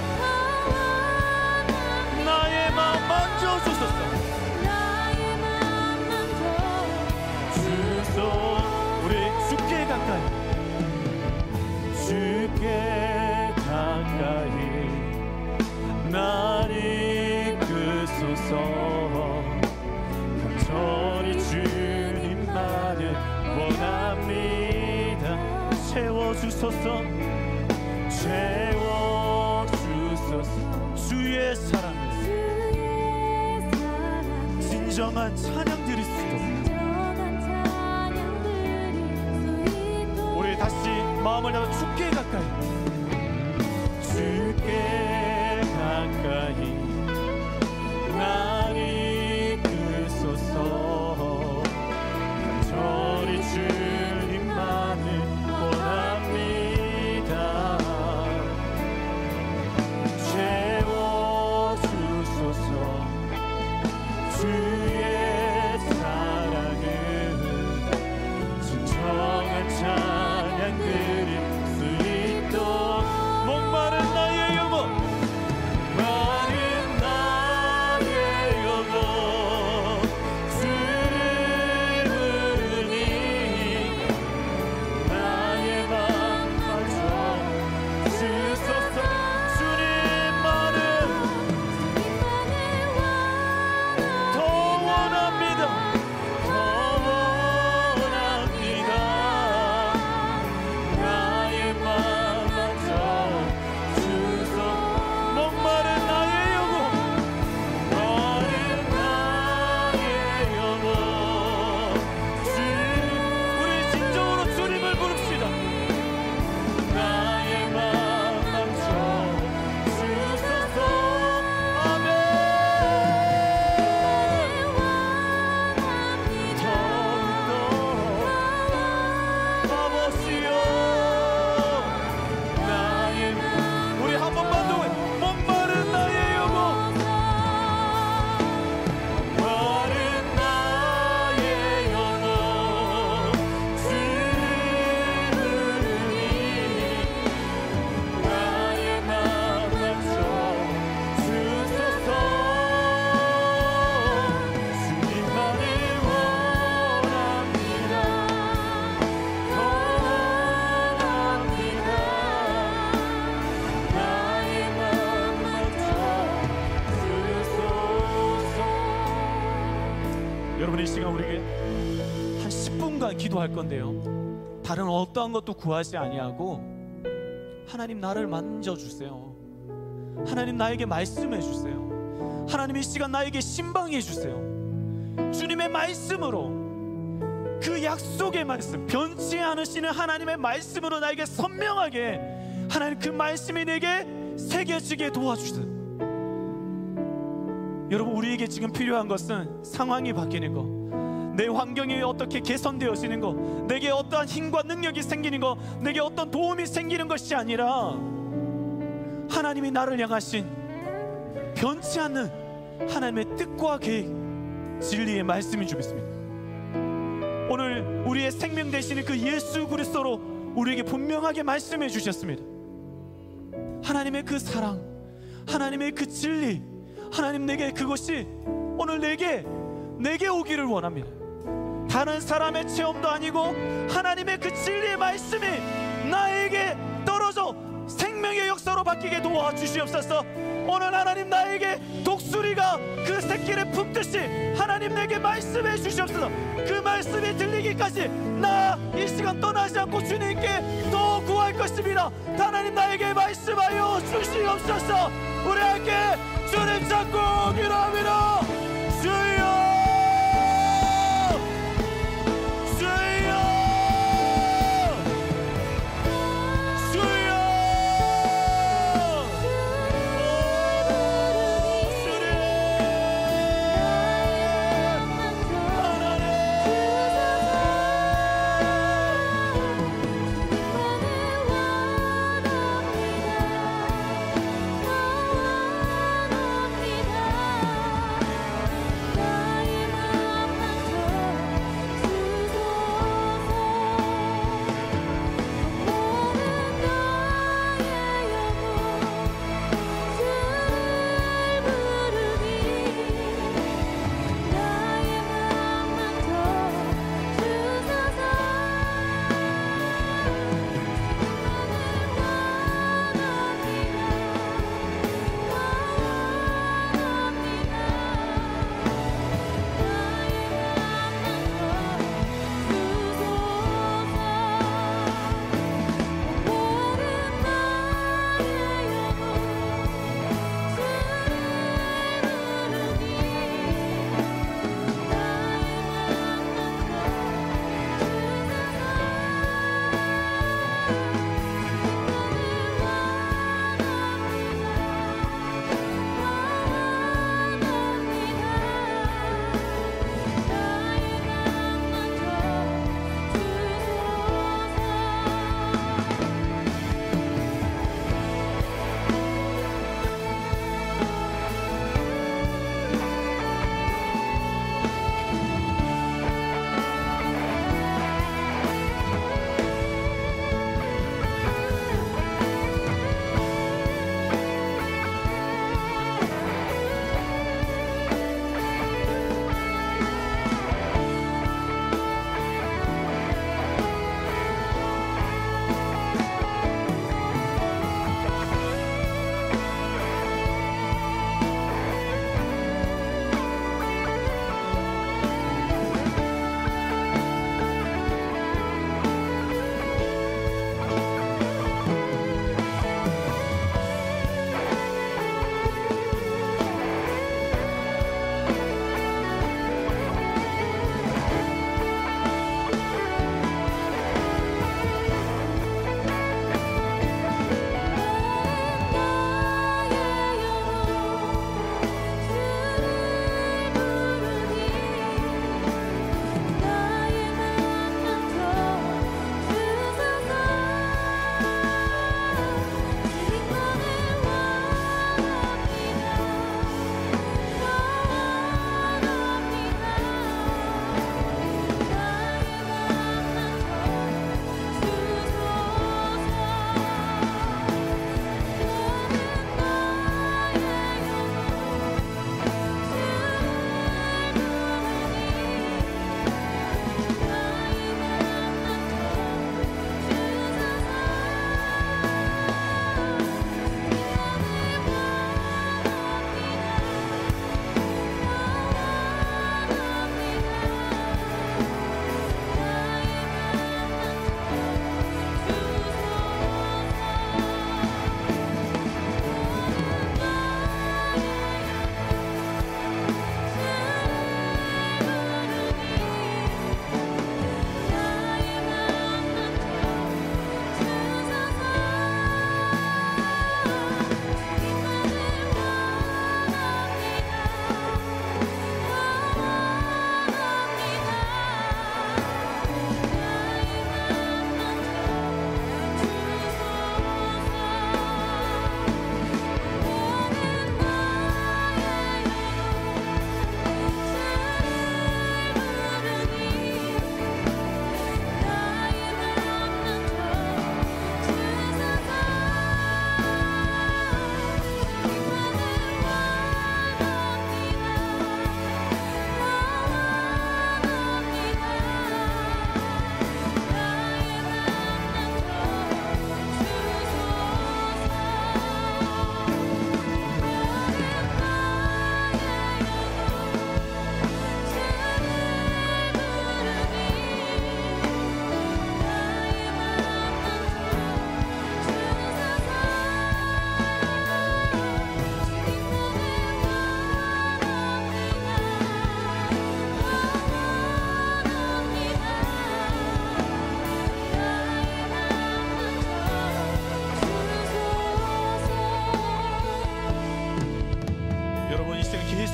나의 마음 만져주소서. 주소 우리 주께 가까이 주께 가까이 날 이끄소서. 간절히 주님만을 원합니다. 채워주소서 채워주소서. 주의 사랑을 진정한 찬양 드릴 수 있도록 우리 다시 마음을 담아 주께 가까이 주께 가까이 날 이끄소서. 간절히 주님만을 원합니다. 채워주소서. 주의 사랑은 진정한 찬양 드릴 수 있도록 목마른 나의 영혼 마른 나의 영혼 주를 부르니 나의 맘 만져주소서. 주님만을 더 원합니다. 더 원합니다. 나의 맘 만져주소서. 목마른 나의 영혼 마른 나의 영혼 우리 진정으로 주님을 부릅시다. 나의 맘 만져주소서. 아멘. 더욱더 아버지여 나의 우리 한 번만 더 목마른 나의 영혼 마른 나의 영혼 주를 부르니 나의 맘 만져주소서. 주님만을 원합니다. 더 원합니다. 나의 맘 만져주소서. 여러분 이 시간 우리에게 한 10분간 기도할 건데요, 다른 어떠한 것도 구하지 아니하고 하나님 나를 만져주세요. 하나님 나에게 말씀해 주세요. 하나님 이 시간 나에게 신방해 주세요. 주님의 말씀으로 그 약속의 말씀 변치 않으시는 하나님의 말씀으로 나에게 선명하게 하나님 그 말씀이 내게 새겨지게 도와주세요. 여러분 우리에게 지금 필요한 것은 상황이 바뀌는 것, 내 환경이 어떻게 개선되어지는 것, 내게 어떠한 힘과 능력이 생기는 것, 내게 어떤 도움이 생기는 것이 아니라 하나님이 나를 향하신 변치 않는 하나님의 뜻과 계획, 진리의 말씀인 줄 믿습니다. 오늘 우리의 생명 되시는 그 예수 그리스도로 우리에게 분명하게 말씀해 주셨습니다. 하나님의 그 사랑, 하나님의 그 진리, 하나님 내게 그것이 오늘 내게 오기를 원합니다. 다른 사람의 체험도 아니고 하나님의 그 진리의 말씀이 나에게 떨어져 생명의 역사 용사로 바뀌게 도와주시옵소서. 오늘 하나님 나에게 독수리가 그 새끼를 품듯이 하나님 내게 말씀해 주시옵소서. 그 말씀이 들리기까지 나 이 시간 떠나지 않고 주님께 더 구할 것입니다. 하나님 나에게 말씀하여 주시옵소서. 우리 함께 주님 찾고 기도합니다. 주여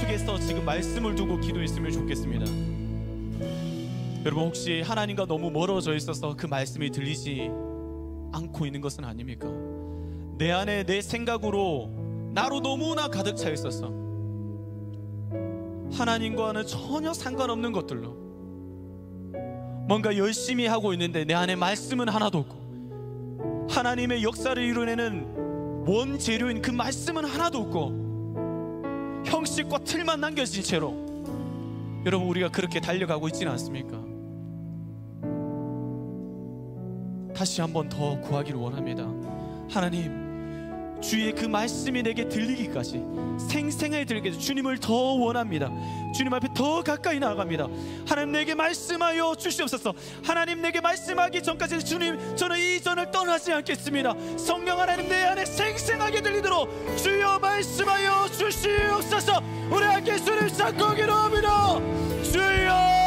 마음속에서 지금 말씀을 두고 기도했으면 좋겠습니다. 여러분, 혹시 하나님과 너무 멀어져 있어서 그 말씀이 들리지 않고 있는 것은 아닙니까? 내 안에 내 생각으로 나로 너무나 가득 차 있어서 하나님과는 전혀 상관없는 것들로 뭔가 열심히 하고 있는데 내 안에 말씀은 하나도 없고, 하나님의 역사를 이루내는 원재료인 그 말씀은 하나도 없고, 형식과 틀만 남겨진 채로 여러분, 우리가 그렇게 달려가고 있지는 않습니까? 다시 한번 더 구하기를 원합니다. 하나님, 주의 그 말씀이 내게 들리기까지, 생생하게 들리게 해서 주님을 더 원합니다. 주님 앞에 더 가까이 나아갑니다. 하나님, 내게 말씀하여 주시옵소서. 하나님, 내게 말씀하기 전까지 주님, 저는 이 전을 떠나지 않겠습니다. 성령 하나님, 내 안에 생생하게 들리도록 주여 말씀하여 주시옵소서. 우리 함께 주님 찾고 기도합니다. 주여,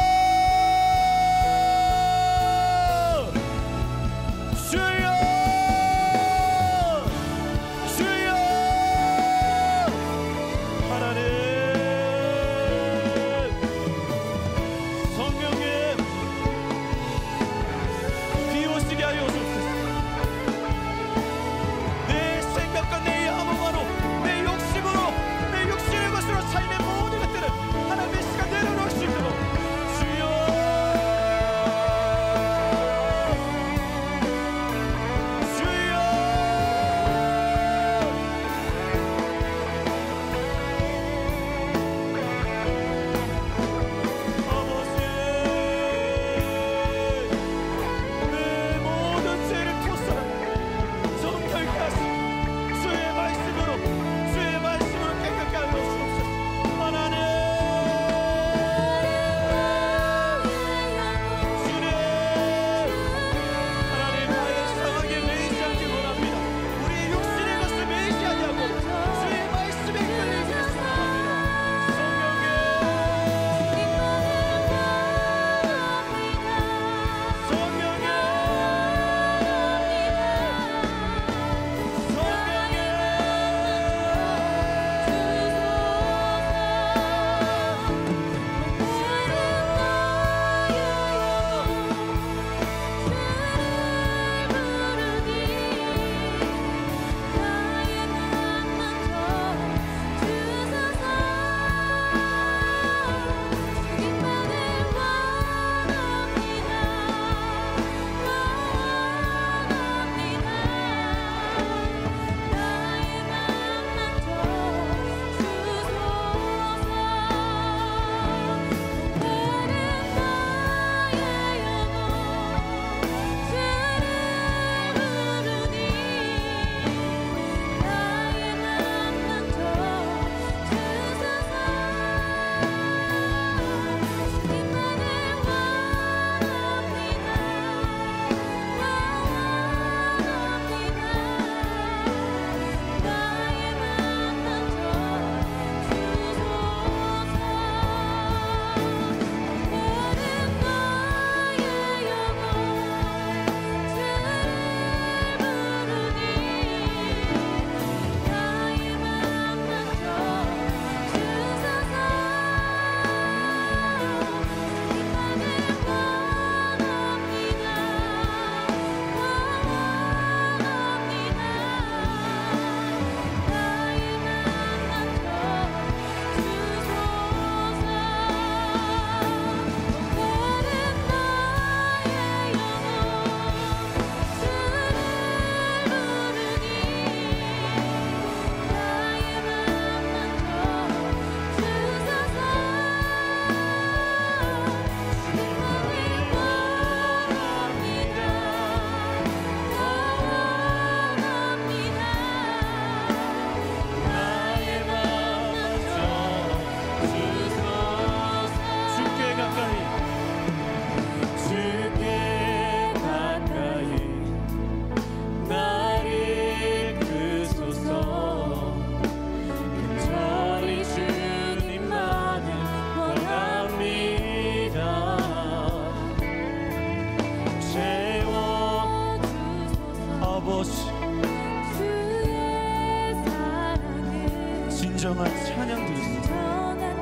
진정한 찬양 드리소서.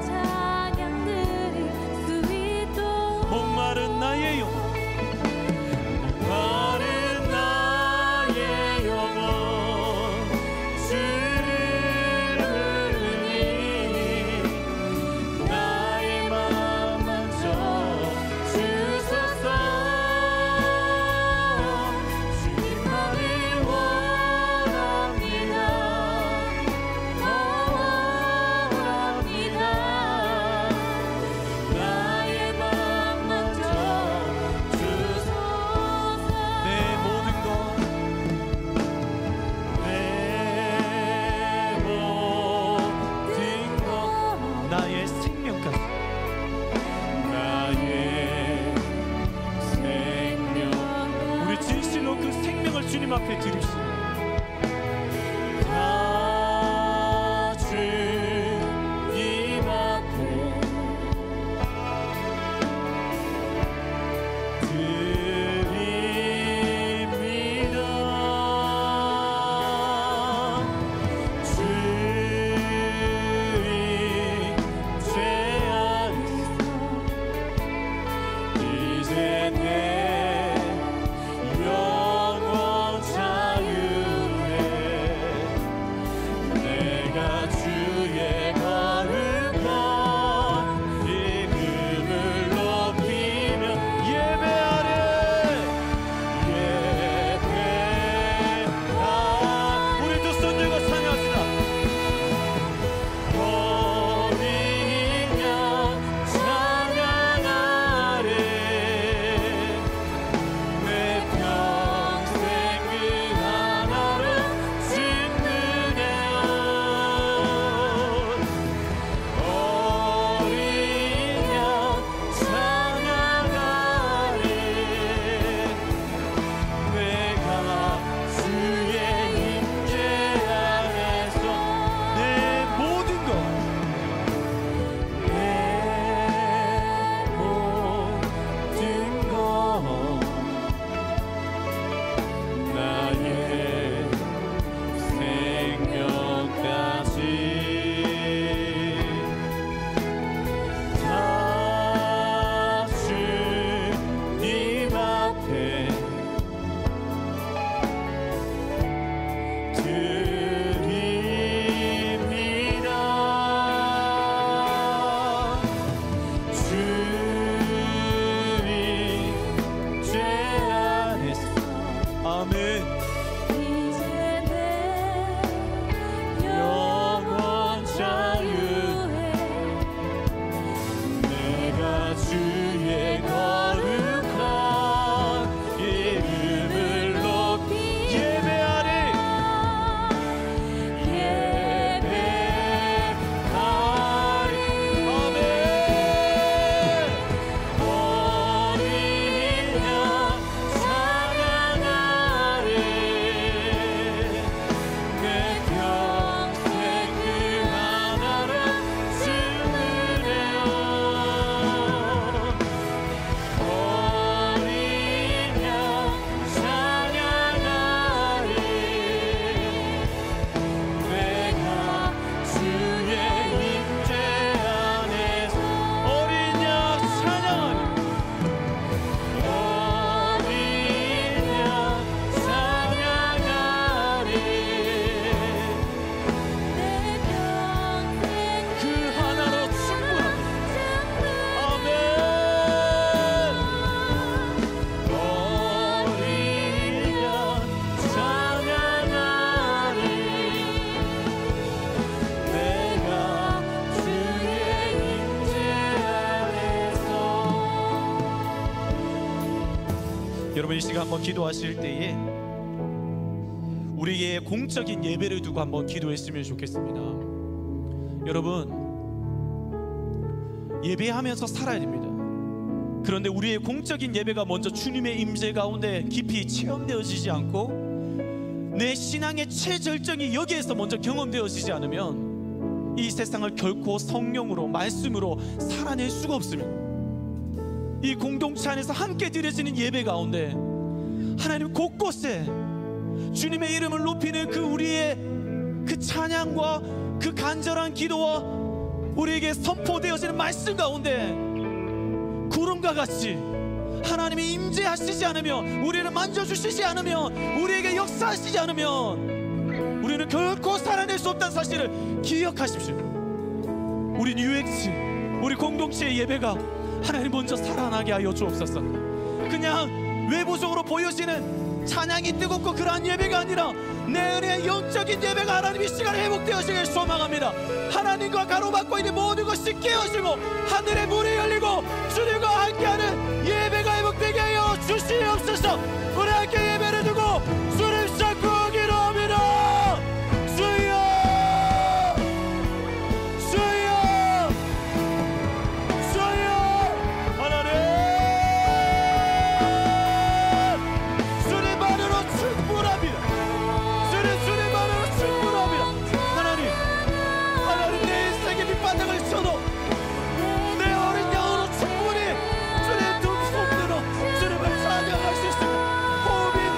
여러분 이 시간 한번 기도하실 때에 우리의 공적인 예배를 두고 한번 기도했으면 좋겠습니다. 여러분, 예배하면서 살아야 됩니다. 그런데 우리의 공적인 예배가 먼저 주님의 임재 가운데 깊이 체험되어지지 않고 내 신앙의 최절정이 여기에서 먼저 경험되어지지 않으면 이 세상을 결코 성령으로 말씀으로 살아낼 수가 없습니다. 이 공동체 안에서 함께 드려지는 예배 가운데 하나님 곳곳에 주님의 이름을 높이는 그 우리의 그 찬양과 그 간절한 기도와 우리에게 선포되어지는 말씀 가운데 구름과 같이 하나님이 임재하시지 않으면, 우리를 만져주시지 않으면, 우리에게 역사하시지 않으면 우리는 결코 살아낼 수 없다는 사실을 기억하십시오. 우리 뉴엑스, 우리 공동체의 예배가 하나님 먼저 살아나게 하여 주옵소서. 그냥 외부적으로 보여지는 찬양이 뜨겁고 그러한 예배가 아니라 내 은혜의 영적인 예배가 하나님 이 시간에 회복되어지길 소망합니다. 하나님과 가로막고 있는 모든 것이 깨어지고 하늘의 문이 열리고 주님과 함께하는 예배가 회복되게 하여 주시옵소서. 우리 함께 예배를 두고 주님 잡고 기도합니다. 주여, 주여, 주여. 하나님, 주님만으로 충분합니다. 주님만으로 충분합니다. 하나님 내 인생의 밑바닥을 쳐도 내 어린 양으로 충분히 주님 두 손으로 주님을 찬양할 수 있습니다. 호흡이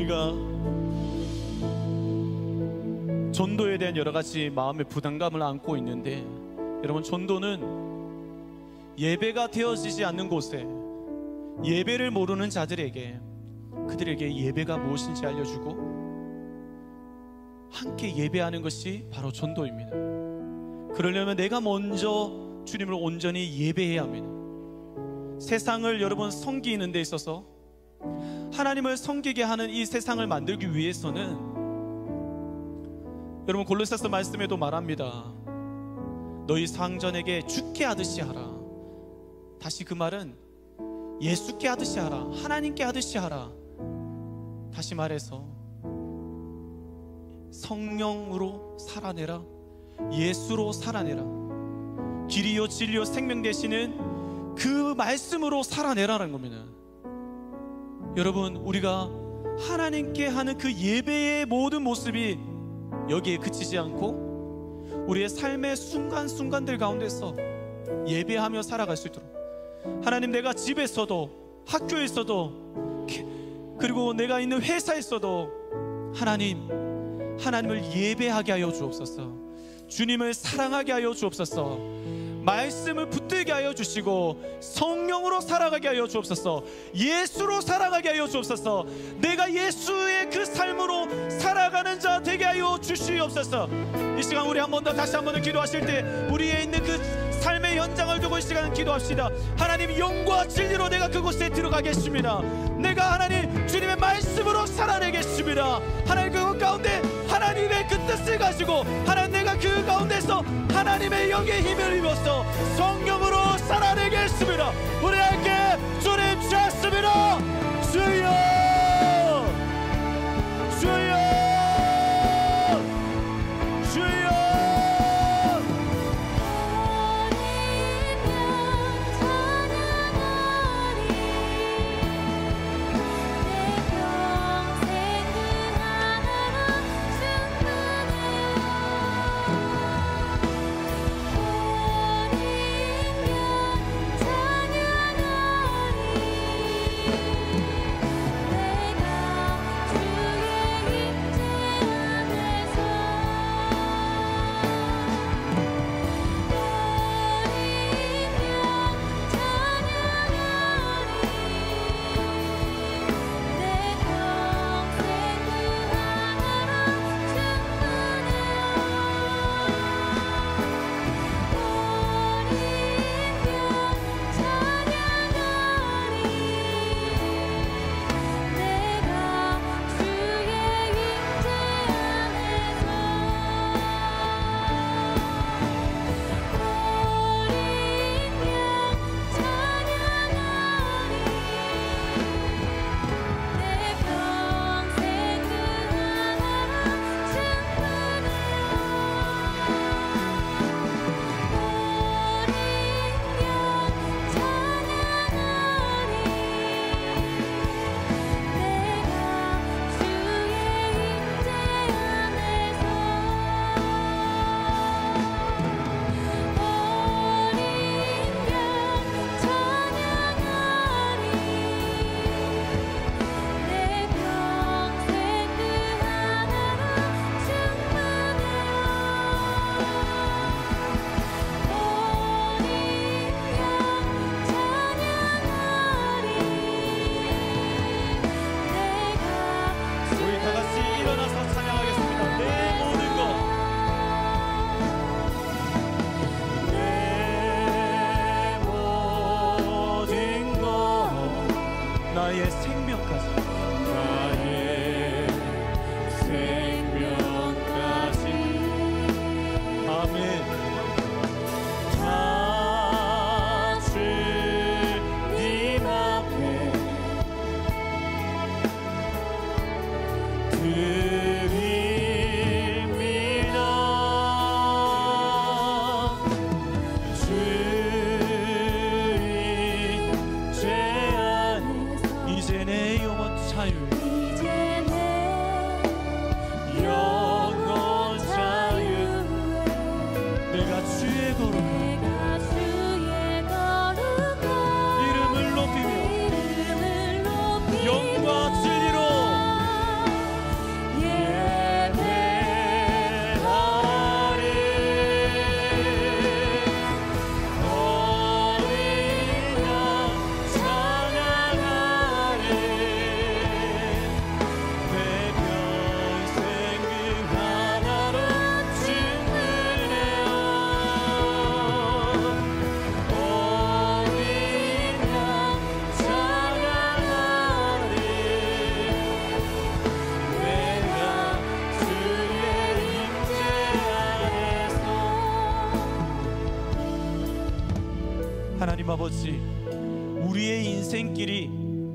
우리가 전도에 대한 여러 가지 마음의 부담감을 안고 있는데, 여러분, 전도는 예배가 되어지지 않는 곳에 예배를 모르는 자들에게, 그들에게 예배가 무엇인지 알려주고 함께 예배하는 것이 바로 전도입니다. 그러려면 내가 먼저 주님을 온전히 예배해야 합니다. 세상을 여러분 섬기는 데 있어서, 하나님을 섬기게 하는 이 세상을 만들기 위해서는, 여러분 골로새서 말씀에도 말합니다. 너희 상전에게 주께 하듯이 하라. 다시 그 말은 예수께 하듯이 하라, 하나님께 하듯이 하라. 다시 말해서 성령으로 살아내라, 예수로 살아내라. 길이요 진리요 생명 되시는 그 말씀으로 살아내라는 겁니다. 여러분, 우리가 하나님께 하는 그 예배의 모든 모습이 여기에 그치지 않고 우리의 삶의 순간순간들 가운데서 예배하며 살아갈 수 있도록, 하나님, 내가 집에서도 학교에서도 그리고 내가 있는 회사에서도 하나님을 예배하게 하여 주옵소서. 주님을 사랑하게 하여 주옵소서. 말씀을 붙들게 하여 주시고 성령으로 살아가게 하여 주옵소서. 예수로 살아가게 하여 주옵소서. 내가 예수의 그 삶으로 살아가는 자 되게 하여 주시옵소서. 이 시간 우리 한 번 더, 다시 한 번 더 기도하실 때 우리의 있는 그 삶의 현장을 두고 이 시간 기도합시다. 하나님, 영과 진리로 내가 그곳에 들어가겠습니다. 내가 하나님 주님의 말씀으로 살아내겠습니다. 하나님, 그것 가운데 하나님의 그 뜻을 가지고 하나님, 내가 그 가운데서 하나님의 영의 힘을 입어서 성령으로 살아내겠습니다. 우리 함께 주님 찾습니다. 주여, 주여, 주여. 아버지, 우리의 인생길이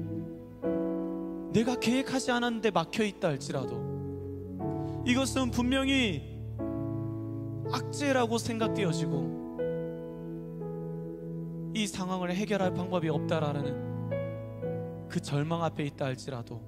내가 계획하지 않았는데 막혀있다 할지라도 이것은 분명히 악재라고 생각되어지고 이 상황을 해결할 방법이 없다라는 그 절망 앞에 있다 할지라도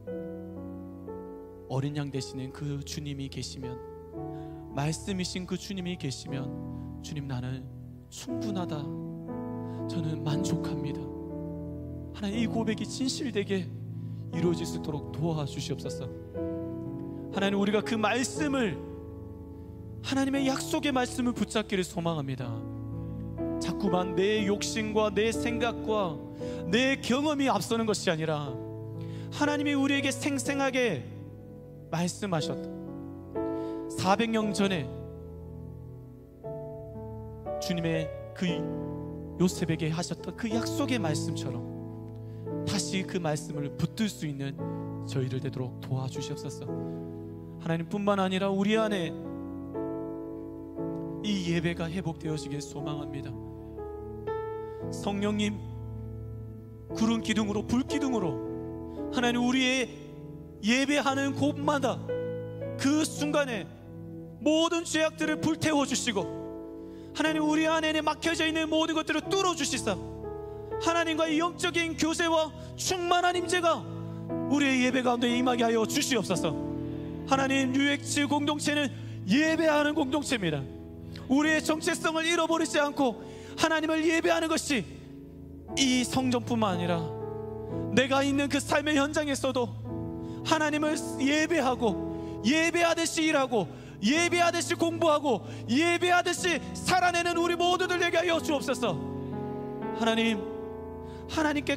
어린 양 되시는 그 주님이 계시면, 말씀이신 그 주님이 계시면, 주님 나는 충분하다, 저는 만족합니다, 하나님 이 고백이 진실되게 이루어질 수 있도록 도와주시옵소서. 하나님, 우리가 그 말씀을, 하나님의 약속의 말씀을 붙잡기를 소망합니다. 자꾸만 내 욕심과 내 생각과 내 경험이 앞서는 것이 아니라 하나님이 우리에게 생생하게 말씀하셨다. 400년 전에 주님의 그 요셉에게 하셨던 그 약속의 말씀처럼 다시 그 말씀을 붙들 수 있는 저희들 되도록 도와주시옵소서. 하나님 뿐만 아니라 우리 안에 이 예배가 회복되어지길 소망합니다. 성령님, 구름 기둥으로, 불 기둥으로 하나님 우리의 예배하는 곳마다 그 순간에 모든 죄악들을 불태워 주시고 하나님 우리 안에 막혀져 있는 모든 것들을 뚫어 주시사 하나님과의 영적인 교제와 충만한 임재가 우리의 예배 가운데 임하게 하여 주시옵소서. 하나님, UX 공동체는 예배하는 공동체입니다. 우리의 정체성을 잃어버리지 않고 하나님을 예배하는 것이 이 성전뿐만 아니라 내가 있는 그 삶의 현장에서도 하나님을 예배하고 예배하듯이 일하고 예배하듯이 공부하고 예배하듯이 살아내는 우리 모두들 되게 하여 주옵소서. 하나님, 하나님께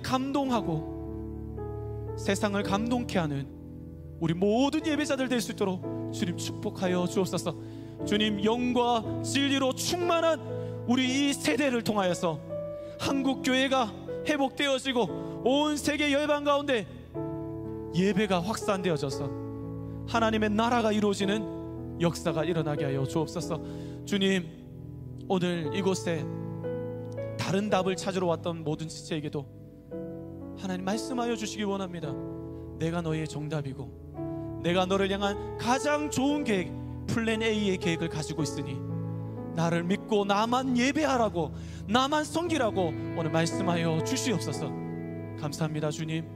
감동하고 세상을 감동케 하는 우리 모든 예배자들 될 수 있도록 주님 축복하여 주옵소서. 주님, 영과 진리로 충만한 우리 이 세대를 통하여서 한국교회가 회복되어지고 온 세계 열방 가운데 예배가 확산되어져서 하나님의 나라가 이루어지는 역사가 일어나게 하여 주옵소서. 주님, 오늘 이곳에 다른 답을 찾으러 왔던 모든 지체에게도 하나님 말씀하여 주시기 원합니다. 내가 너의 정답이고 내가 너를 향한 가장 좋은 계획, 플랜 A의 계획을 가지고 있으니 나를 믿고 나만 예배하라고, 나만 섬기라고 오늘 말씀하여 주시옵소서. 감사합니다. 주님,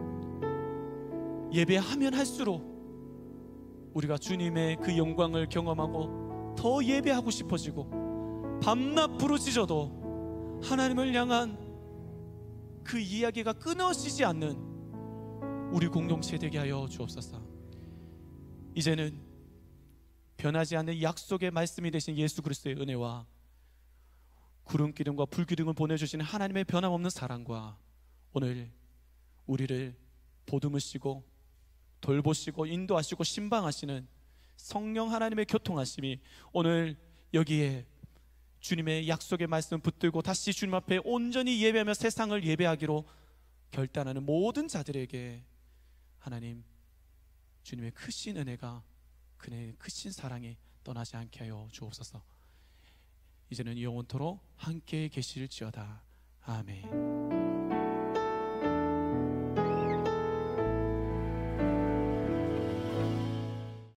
예배하면 할수록 우리가 주님의 그 영광을 경험하고 더 예배하고 싶어지고 밤낮 부르짖어도 하나님을 향한 그 이야기가 끊어지지 않는 우리 공동체 되게 하여 주옵소서. 이제는 변하지 않는 약속의 말씀이 되신 예수 그리스도의 은혜와 구름기둥과 불기둥을 보내주시는 하나님의 변함없는 사랑과 오늘 우리를 보듬으시고 돌보시고 인도하시고 신방하시는 성령 하나님의 교통하심이 오늘 여기에 주님의 약속의 말씀 붙들고 다시 주님 앞에 온전히 예배하며 세상을 예배하기로 결단하는 모든 자들에게 하나님 주님의 크신 은혜가, 그의 크신 사랑이 떠나지 않게 하여 주옵소서. 이제는 영원토록 함께 계실지어다. 아멘.